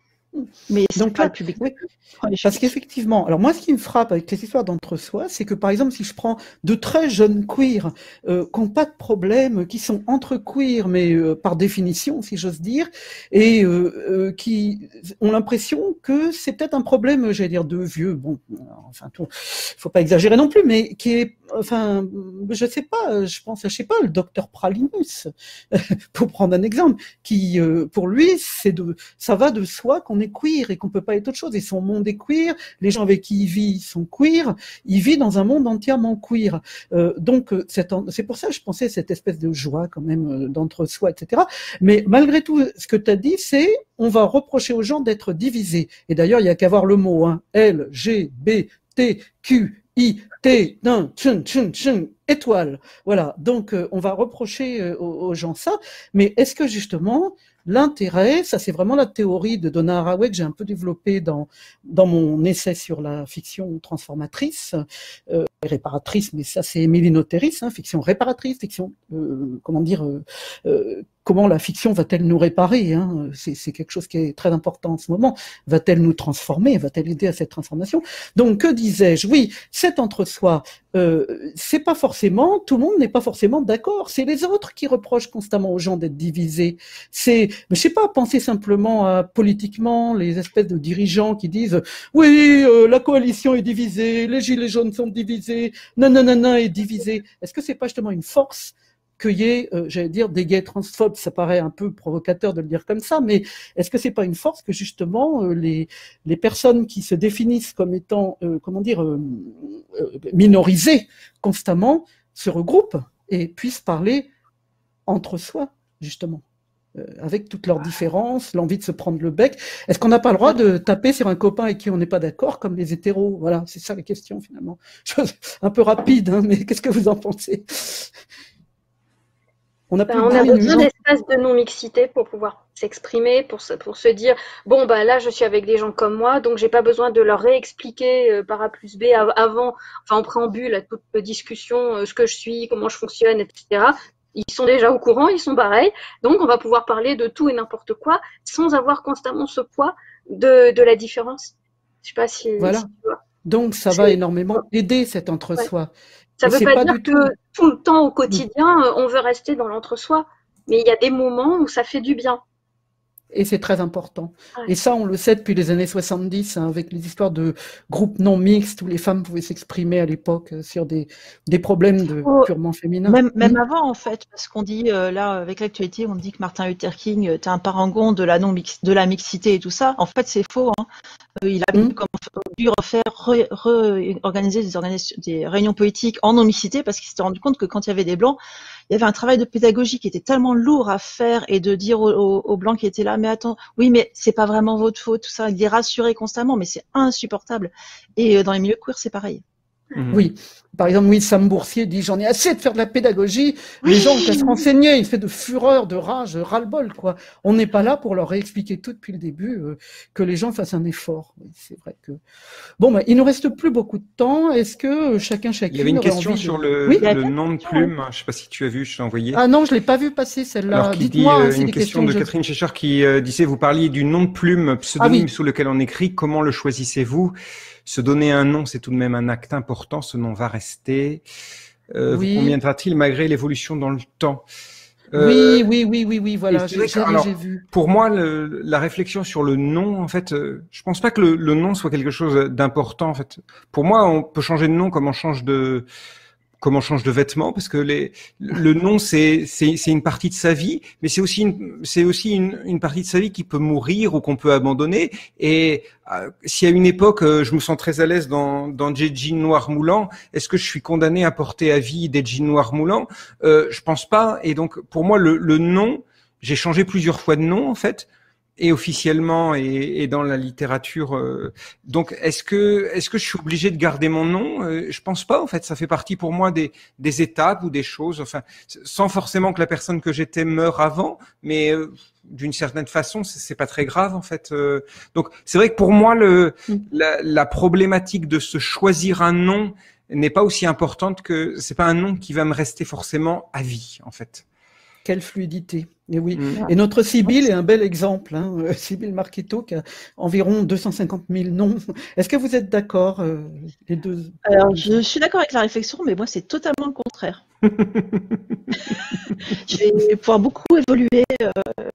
Mais c'est pas le public. Oui. Parce qu'effectivement, alors moi, ce qui me frappe avec les histoires d'entre-soi, c'est que par exemple, si je prends de très jeunes queers euh, qui n'ont pas de problème, qui sont entre queers, mais euh, par définition, si j'ose dire, et euh, euh, qui ont l'impression que c'est peut-être un problème, j'allais dire, de vieux. Bon, enfin, il faut pas exagérer non plus, mais qui est, enfin, je sais pas, je pense, je sais pas, le docteur Pralinus, pour prendre un exemple, qui, euh, pour lui, c'est de, ça va de soi qu'on est queer et qu'on peut pas être autre chose. Et son monde est queer, les gens avec qui il vit sont queer, il vit dans un monde entièrement queer. Euh, donc c'est pour ça que je pensais à cette espèce de joie quand même d'entre-soi, et cetera. Mais malgré tout, ce que tu as dit, c'est on va reprocher aux gens d'être divisés. Et d'ailleurs, il y a qu'à voir le mot, hein, L, G, B, T, Q, I, T, d'un, tchun, tchun, tchun, étoile. Voilà, donc euh, on va reprocher euh, aux, aux gens ça. Mais est-ce que justement... L'intérêt, ça c'est vraiment la théorie de Donna Haraway que j'ai un peu développée dans dans mon essai sur la fiction transformatrice, euh, réparatrice, mais ça c'est Emily Noteris, hein, fiction réparatrice, fiction, euh, comment dire, euh, euh, comment la fiction va-t-elle nous réparer, hein, c'est, c'est quelque chose qui est très important en ce moment. Va-t-elle nous transformer, va-t-elle aider à cette transformation? Donc que disais-je? Oui, cet entre-soi, euh, c'est pas forcément, tout le monde n'est pas forcément d'accord. C'est les autres qui reprochent constamment aux gens d'être divisés. C'est, je sais pas, penser simplement à politiquement les espèces de dirigeants qui disent oui, euh, la coalition est divisée, les gilets jaunes sont divisés, nanana est divisé. Est-ce que c'est pas justement une force qu'il y ait, euh, j'allais dire, des gays transphobes? Ça paraît un peu provocateur de le dire comme ça, mais est-ce que c'est pas une force que justement euh, les les personnes qui se définissent comme étant, euh, comment dire, euh, euh, minorisées constamment se regroupent et puissent parler entre soi, justement, euh, avec toutes leurs différences, l'envie de se prendre le bec? Est-ce qu'on n'a pas le droit de taper sur un copain avec qui on n'est pas d'accord, comme les hétéros? Voilà, c'est ça la question finalement. Chose un peu rapide, hein, mais qu'est-ce que vous en pensez? On a, ben, on a besoin d'espace espace de non-mixité pour pouvoir s'exprimer, pour se, pour se dire bon bah là je suis avec des gens comme moi, donc j'ai pas besoin de leur réexpliquer euh, par A plus B avant, enfin en préambule à toute discussion euh, ce que je suis, comment je fonctionne, et cetera. Ils sont déjà au courant, ils sont pareils, donc on va pouvoir parler de tout et n'importe quoi sans avoir constamment ce poids de, de la différence. Je sais pas si, Voilà. si tu vois. Donc, ça va énormément aider cet entre-soi. Ouais. Ça ne veut pas, pas dire que tout... tout le temps au quotidien, on veut rester dans l'entre-soi. Mais il y a des moments où ça fait du bien. Et c'est très important. Ouais. Et ça, on le sait depuis les années soixante-dix, hein, avec les histoires de groupes non mixtes où les femmes pouvaient s'exprimer à l'époque sur des, des problèmes de oh, purement féminins. Même, même mmh. avant, en fait, parce qu'on dit, euh, là, avec l'actualité, on dit que Martin Luther King était un parangon de la, non -mix, de la mixité et tout ça. En fait, c'est faux. Hein. Euh, il a mmh. dû refaire, re, re, organiser des, organis des réunions politiques en non-mixité parce qu'il s'était rendu compte que quand il y avait des blancs, il y avait un travail de pédagogie qui était tellement lourd à faire et de dire aux, aux, aux blancs qui étaient là, mais attends, oui, mais c'est pas vraiment votre faute, tout ça, il les rassurer constamment, mais c'est insupportable. Et dans les milieux queer, c'est pareil. Mmh. Oui. Par exemple, oui, Sam Boursier dit « J'en ai assez de faire de la pédagogie. Oui. Les gens ont qu'à se renseigner. » Il fait de fureur, de rage, ras-le-bol, quoi. On n'est pas là pour leur réexpliquer tout depuis le début, euh, que les gens fassent un effort. Oui, c'est vrai que... Bon, bah, il nous reste plus beaucoup de temps. Est-ce que chacun, chacune... Il y avait une question sur de... le, oui le nom de plume. Je ne sais pas si tu as vu, je t'ai envoyé. Ah non, je ne l'ai pas vu passer, celle-là. Alors, qui dit euh, une question de je... Catherine Cheshire qui euh, disait, vous parliez du nom de plume, pseudonyme ah, oui. sous lequel on écrit. Comment le choisissez-vous? Se donner un nom, c'est tout de même un acte important. Ce nom va rester. Euh, oui. Vous conviendra-t-il malgré l'évolution dans le temps? euh, Oui, oui, oui, oui, oui, voilà, j'ai vu. Pour moi, le, la réflexion sur le nom, en fait, euh, je pense pas que le, le nom soit quelque chose d'important. En fait, pour moi, on peut changer de nom comme on change de comme on change de vêtements, parce que les, le nom, c'est c'est c'est une partie de sa vie, mais c'est aussi une c'est aussi une, une partie de sa vie qui peut mourir ou qu'on peut abandonner. Et euh, si à une époque, euh, je me sens très à l'aise dans dans des jeans noirs moulants, est-ce que je suis condamné à porter à vie des jeans noirs moulants? euh, Je pense pas. Et donc, pour moi, le, le nom, j'ai changé plusieurs fois de nom, en fait. Et officiellement et, et dans la littérature. Euh, donc, est-ce que est-ce que je suis obligé de garder mon nom? euh, Je pense pas. En fait, ça fait partie pour moi des des étapes ou des choses. Enfin, sans forcément que la personne que j'étais meure avant, mais euh, d'une certaine façon, c'est pas très grave en fait. Euh, donc, c'est vrai que pour moi, le la, la problématique de se choisir un nom n'est pas aussi importante que c'est pas un nom qui va me rester forcément à vie en fait. Quelle fluidité. Et oui. Mmh. Et notre Sibylle est un bel exemple. Hein. Sibylle Marchetto qui a environ deux cent cinquante mille noms. Est-ce que vous êtes d'accord, euh, les deux? Alors, je suis d'accord avec la réflexion, mais moi, c'est totalement le contraire. Je vais pouvoir beaucoup évoluer. Euh,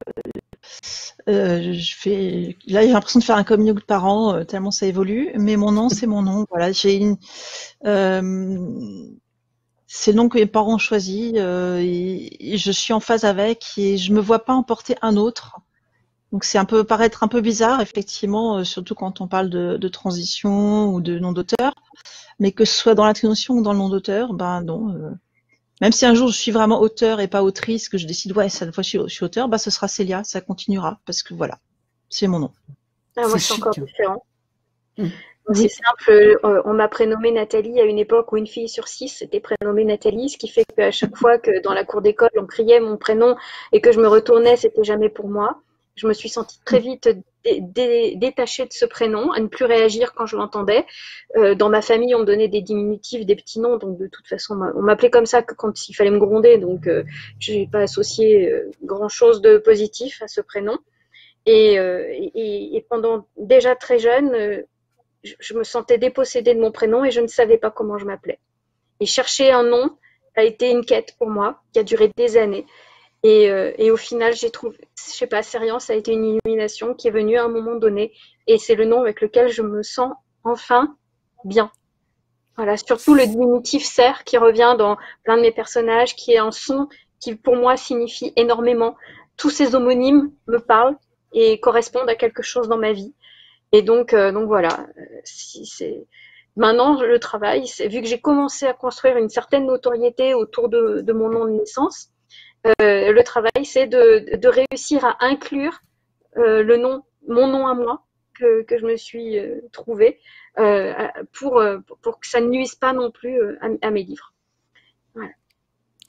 euh, je fais... Là, j'ai l'impression de faire un coming out par an, euh, tellement ça évolue. Mais mon nom, c'est mon nom. Voilà, j'ai une... Euh... C'est le nom que mes parents ont choisi euh, et, et je suis en phase avec et je me vois pas en porter un autre. Donc c'est un peu paraître un peu bizarre effectivement, euh, surtout quand on parle de, de transition ou de nom d'auteur, mais que ce soit dans la transition ou dans le nom d'auteur, ben non. Euh, même si un jour je suis vraiment auteur et pas autrice, que je décide ouais cette fois je suis, je suis auteur, ben ce sera Célia, ça continuera parce que voilà, c'est mon nom. Ah, moi c'est encore différent. Mmh. C'est simple, on m'a prénommé Nathalie à une époque où une fille sur six était prénommée Nathalie, ce qui fait qu'à chaque fois que dans la cour d'école on criait mon prénom et que je me retournais, c'était jamais pour moi. Je me suis sentie très vite dé dé détachée de ce prénom, à ne plus réagir quand je l'entendais. Euh, dans ma famille, on me donnait des diminutifs, des petits noms, donc de toute façon, on m'appelait comme ça que quand il fallait me gronder, donc euh, je n'ai pas associé euh, grand-chose de positif à ce prénom. Et, euh, et, et pendant déjà très jeune, euh, je me sentais dépossédée de mon prénom et je ne savais pas comment je m'appelais. Et chercher un nom a été une quête pour moi, qui a duré des années. Et, euh, et au final, j'ai trouvé, je sais pas, Sérian, ça a été une illumination qui est venue à un moment donné. Et c'est le nom avec lequel je me sens enfin bien. Voilà, surtout le diminutif Serre qui revient dans plein de mes personnages, qui est un son qui pour moi signifie énormément. Tous ces homonymes me parlent et correspondent à quelque chose dans ma vie. Et donc, euh, donc voilà. Si c'est maintenant le travail, c'est vu que j'ai commencé à construire une certaine notoriété autour de, de mon nom de naissance, euh, le travail c'est de, de réussir à inclure euh, le nom, mon nom à moi que, que je me suis euh, trouvé euh, pour pour que ça ne nuise pas non plus euh, à, à mes livres. Voilà.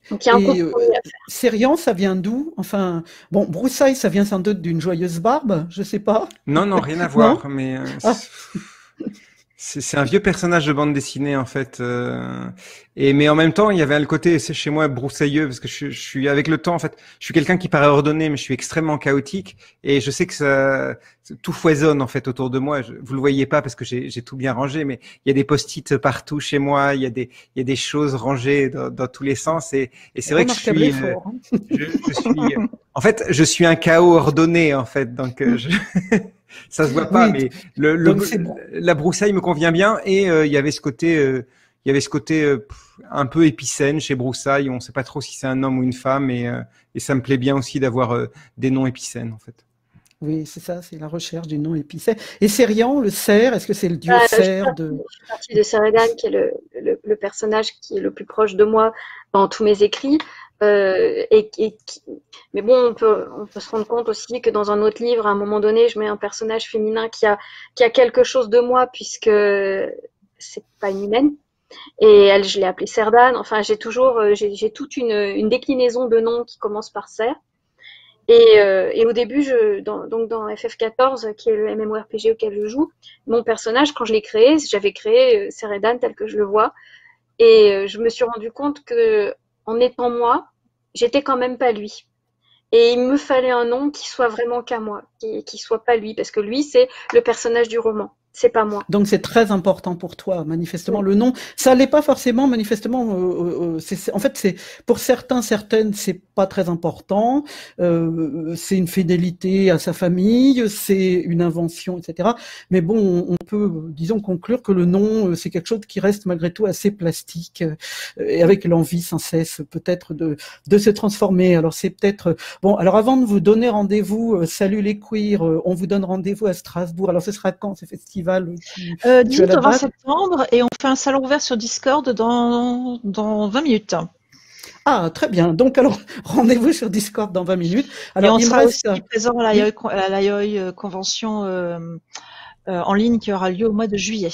Donc il y a un Et euh, compromis à faire. Serian, ça vient d'où? Enfin, bon, Broussailles, ça vient sans doute d'une joyeuse barbe, je sais pas. Non, non, rien à Non? voir, mais euh, Ah, c'est c'est un vieux personnage de bande dessinée en fait. euh, et mais en même temps, il y avait le côté, c'est chez moi broussailleux parce que je, je suis avec le temps en fait. Je suis quelqu'un qui paraît ordonné, mais je suis extrêmement chaotique et je sais que ça tout foisonne en fait autour de moi. Je, vous le voyez pas parce que j'ai j'ai tout bien rangé, mais il y a des post-it partout chez moi. Il y a des il y a des choses rangées dans, dans tous les sens et et c'est vrai que je remarquable suis euh, effort, hein. je, je suis en fait je suis un chaos ordonné en fait. Donc euh, je ça se voit pas, Oui, mais le, donc le, c'est bon. la broussaille me convient bien et euh, il y avait ce côté, euh, il y avait ce côté euh, pff, un peu épicène chez Broussaille. On ne sait pas trop si c'est un homme ou une femme et, euh, et ça me plaît bien aussi d'avoir euh, des noms épicènes en fait. Oui, c'est ça, c'est la recherche du nom épicé. Et Serian, le cerf, est-ce que c'est le dieu Ah, je suis cerf partie, de... je suis partie de Seridan, qui est le, le, le personnage qui est le plus proche de moi dans tous mes écrits. Euh, et, et qui- mais bon, on peut, on peut se rendre compte aussi que dans un autre livre, à un moment donné, je mets un personnage féminin qui a, qui a quelque chose de moi, puisque c'est pas une humaine. Et elle, je l'ai appelée Serdan. Enfin, j'ai toujours, euh, j'ai j'ai toute une, une déclinaison de noms qui commence par Ser. Et, euh, et au début, je, dans, donc dans F F quatorze, qui est le MMORPG auquel je joue, mon personnage, quand je l'ai créé, j'avais créé euh, Seredan tel que je le vois. Et euh, je me suis rendu compte que, en étant moi, j'étais quand même pas lui. Et il me fallait un nom qui soit vraiment qu'à moi, qui, qui soit pas lui, parce que lui, c'est le personnage du roman, c'est pas moi. Donc c'est très important pour toi, manifestement. Oui. Le nom, ça l'est pas forcément, manifestement. Euh, euh, c'est, c'est- en fait, c'est pour certains, certaines, c'est pas très important. Euh, c'est une fidélité à sa famille, c'est une invention, et cetera. Mais bon, on, on peut, disons, conclure que le nom, euh, c'est quelque chose qui reste malgré tout assez plastique euh, et avec l'envie sans cesse, peut-être de de se transformer. Alors c'est peut-être bon. Alors avant de vous donner rendez-vous, euh, salut les queers, euh, on vous donne rendez-vous à Strasbourg. Alors ce sera quand ce festival? Tu, Euh, tu as dix-huit la au vingt date? septembre et on fait un salon ouvert sur Discord dans, dans vingt minutes. Ah, très bien. Donc alors rendez-vous sur Discord dans vingt minutes. Et Alors on il me sera aussi reste. présent à la Oui. I O I, à la I O I convention euh, euh, en ligne qui aura lieu au mois de juillet.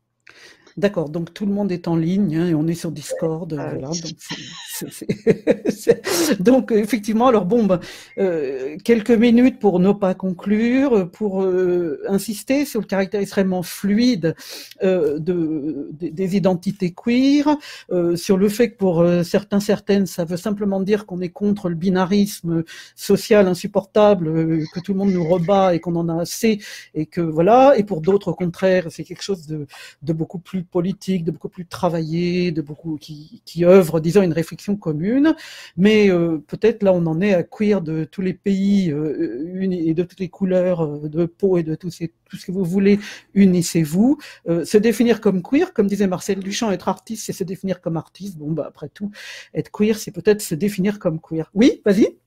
D'accord, donc tout le monde est en ligne hein, et on est sur Discord, euh, Ah voilà. oui. Donc, c'est, c'est, c'est- c'est- donc euh, effectivement, alors bon, ben, euh, quelques minutes pour ne pas conclure, pour euh, insister sur le caractère extrêmement fluide euh, de, des, des identités queer, euh, sur le fait que pour euh, certains, certaines, ça veut simplement dire qu'on est contre le binarisme social insupportable, euh, que tout le monde nous rebat et qu'on en a assez, et que voilà. Et pour d'autres, au contraire, c'est quelque chose de de beaucoup plus politique, de beaucoup plus travaillé, de beaucoup qui, qui œuvre, disons, une réflexion commune. Mais euh, peut-être là, on en est à queer de tous les pays euh, et de toutes les couleurs euh, de peau et de tout, ces, tout ce que vous voulez, unissez-vous. Euh, se définir comme queer, comme disait Marcel Duchamp, être artiste, c'est se définir comme artiste. Bon, bah après tout, être queer, c'est peut-être se définir comme queer. Oui, vas-y.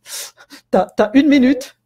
t'as, t'as une minute.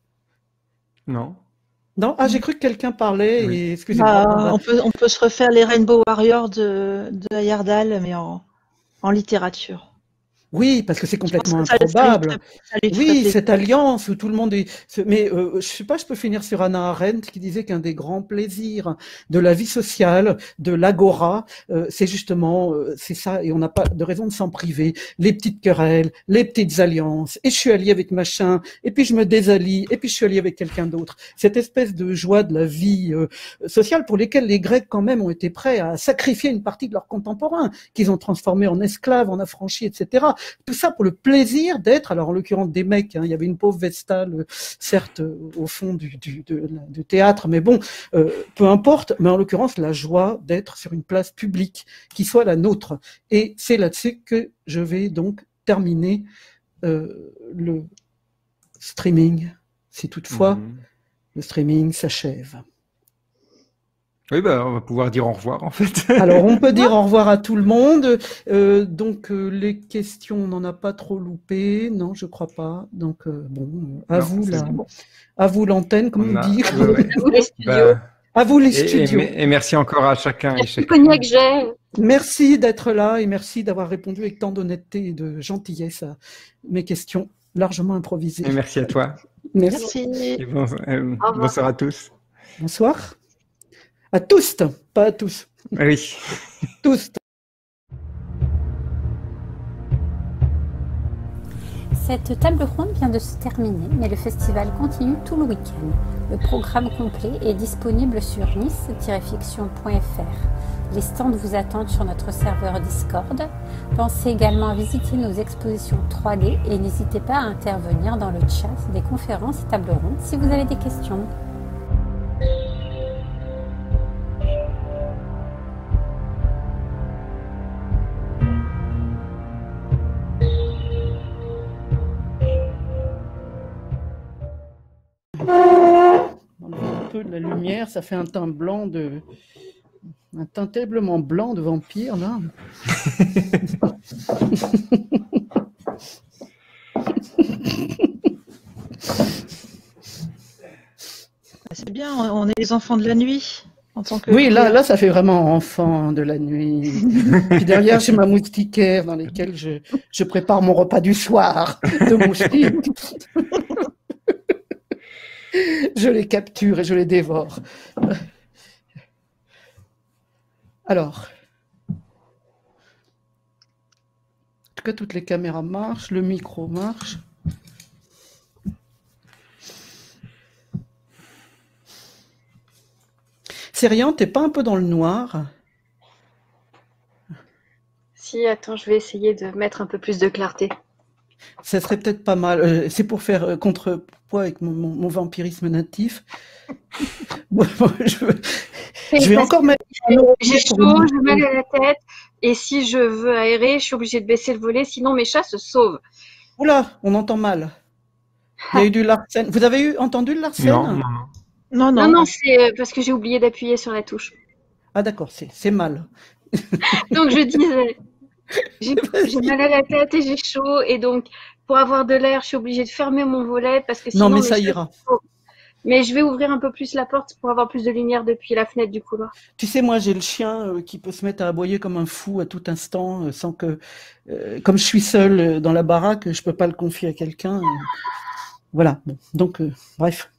Non. Non, ah, j'ai cru que quelqu'un parlait Oui. et excusez-moi. Bon, Bah, bah, on peut on peut se refaire les Rainbow Warriors de de Heyerdahl, mais en en littérature. oui, parce que c'est Je pense complètement que ça, ça lui improbable. ferait, ça lui ferait Oui, plaisir. cette alliance où tout le monde est. ce- Mais euh, je sais pas, je peux finir sur Hannah Arendt qui disait qu'un des grands plaisirs de la vie sociale, de l'agora, euh, c'est justement, euh, c'est ça, et on n'a pas de raison de s'en priver. Les petites querelles, les petites alliances. Et je suis allié avec machin, et puis je me désallie, et puis je suis allié avec quelqu'un d'autre. Cette espèce de joie de la vie euh, sociale pour lesquelles les Grecs quand même ont été prêts à sacrifier une partie de leurs contemporains, qu'ils ont transformés en esclaves, en affranchis, et cetera. Tout ça pour le plaisir d'être, alors en l'occurrence des mecs, hein, il y avait une pauvre Vestale, euh, certes, euh, au fond du, du, de, du théâtre, mais bon, euh, peu importe, mais en l'occurrence la joie d'être sur une place publique qui soit la nôtre. Et c'est là-dessus que je vais donc terminer euh, le streaming, si toutefois Mhm. le streaming s'achève. Oui, bah, on va pouvoir dire au revoir en fait. Alors, on peut dire au revoir à tout le monde. Euh, donc, euh, les questions, on n'en a pas trop loupé. Non, je crois pas. Donc, euh, bon, à Non, vous c'est la, bon. à vous l'antenne, comme On on a. dit. Ouais, ouais. À vous les studios. Bah, À vous les et, et, studios. et merci encore à chacun et Merci chacune. Cognac J'ai. Merci d'être là et merci d'avoir répondu avec tant d'honnêteté et de gentillesse à mes questions largement improvisées. Et merci à toi. Merci. Merci. Et bon, euh, Au revoir. bonsoir à tous. Bonsoir. À tous, pas à tous. Oui. Tous. Cette table ronde vient de se terminer, mais le festival continue tout le week-end. Le programme complet est disponible sur nice tiret fiction point f r. Les stands vous attendent sur notre serveur Discord. Pensez également à visiter nos expositions trois D et n'hésitez pas à intervenir dans le chat des conférences et tables rondes si vous avez des questions. Un peu de la lumière, ça fait un teint blanc de... Un teint terriblement blanc de vampire, là. C'est bien, on est les enfants de la nuit. En tant que oui, là, là, ça fait vraiment enfant de la nuit. Puis derrière, j'ai ma moustiquaire dans laquelle je, je prépare mon repas du soir de moustiques. Je les capture et je les dévore. Alors, en tout cas, toutes les caméras marchent, le micro marche. Sérian, t'es pas un peu dans le noir? Si, attends, je vais essayer de mettre un peu plus de clarté. Ça serait peut-être pas mal. Euh, c'est pour faire euh, contrepoids avec mon, mon, mon vampirisme natif. Bon, je je vais encore mettre... J'ai chaud, j'ai mal à la tête, et si je veux aérer, je suis obligée de baisser le volet, sinon mes chats se sauvent. Oula, on entend mal. Il y a eu du Larsen. Vous avez eu, entendu le Larsen? Non, non, non. Non, non. Non, non, c'est parce que j'ai oublié d'appuyer sur la touche. Ah d'accord, c'est c'est mal. Donc je disais, j'ai j'ai mal à la tête et j'ai chaud, et donc pour avoir de l'air, je suis obligée de fermer mon volet parce que sinon Non, mais mes ça chats ira. se sauvent. Mais je vais ouvrir un peu plus la porte pour avoir plus de lumière depuis la fenêtre du couloir. Tu sais, moi, j'ai le chien euh, qui peut se mettre à aboyer comme un fou à tout instant, euh, sans que, euh, comme je suis seule euh, dans la baraque, je peux pas le confier à quelqu'un. euh, Voilà. Bon. Donc, euh, bref.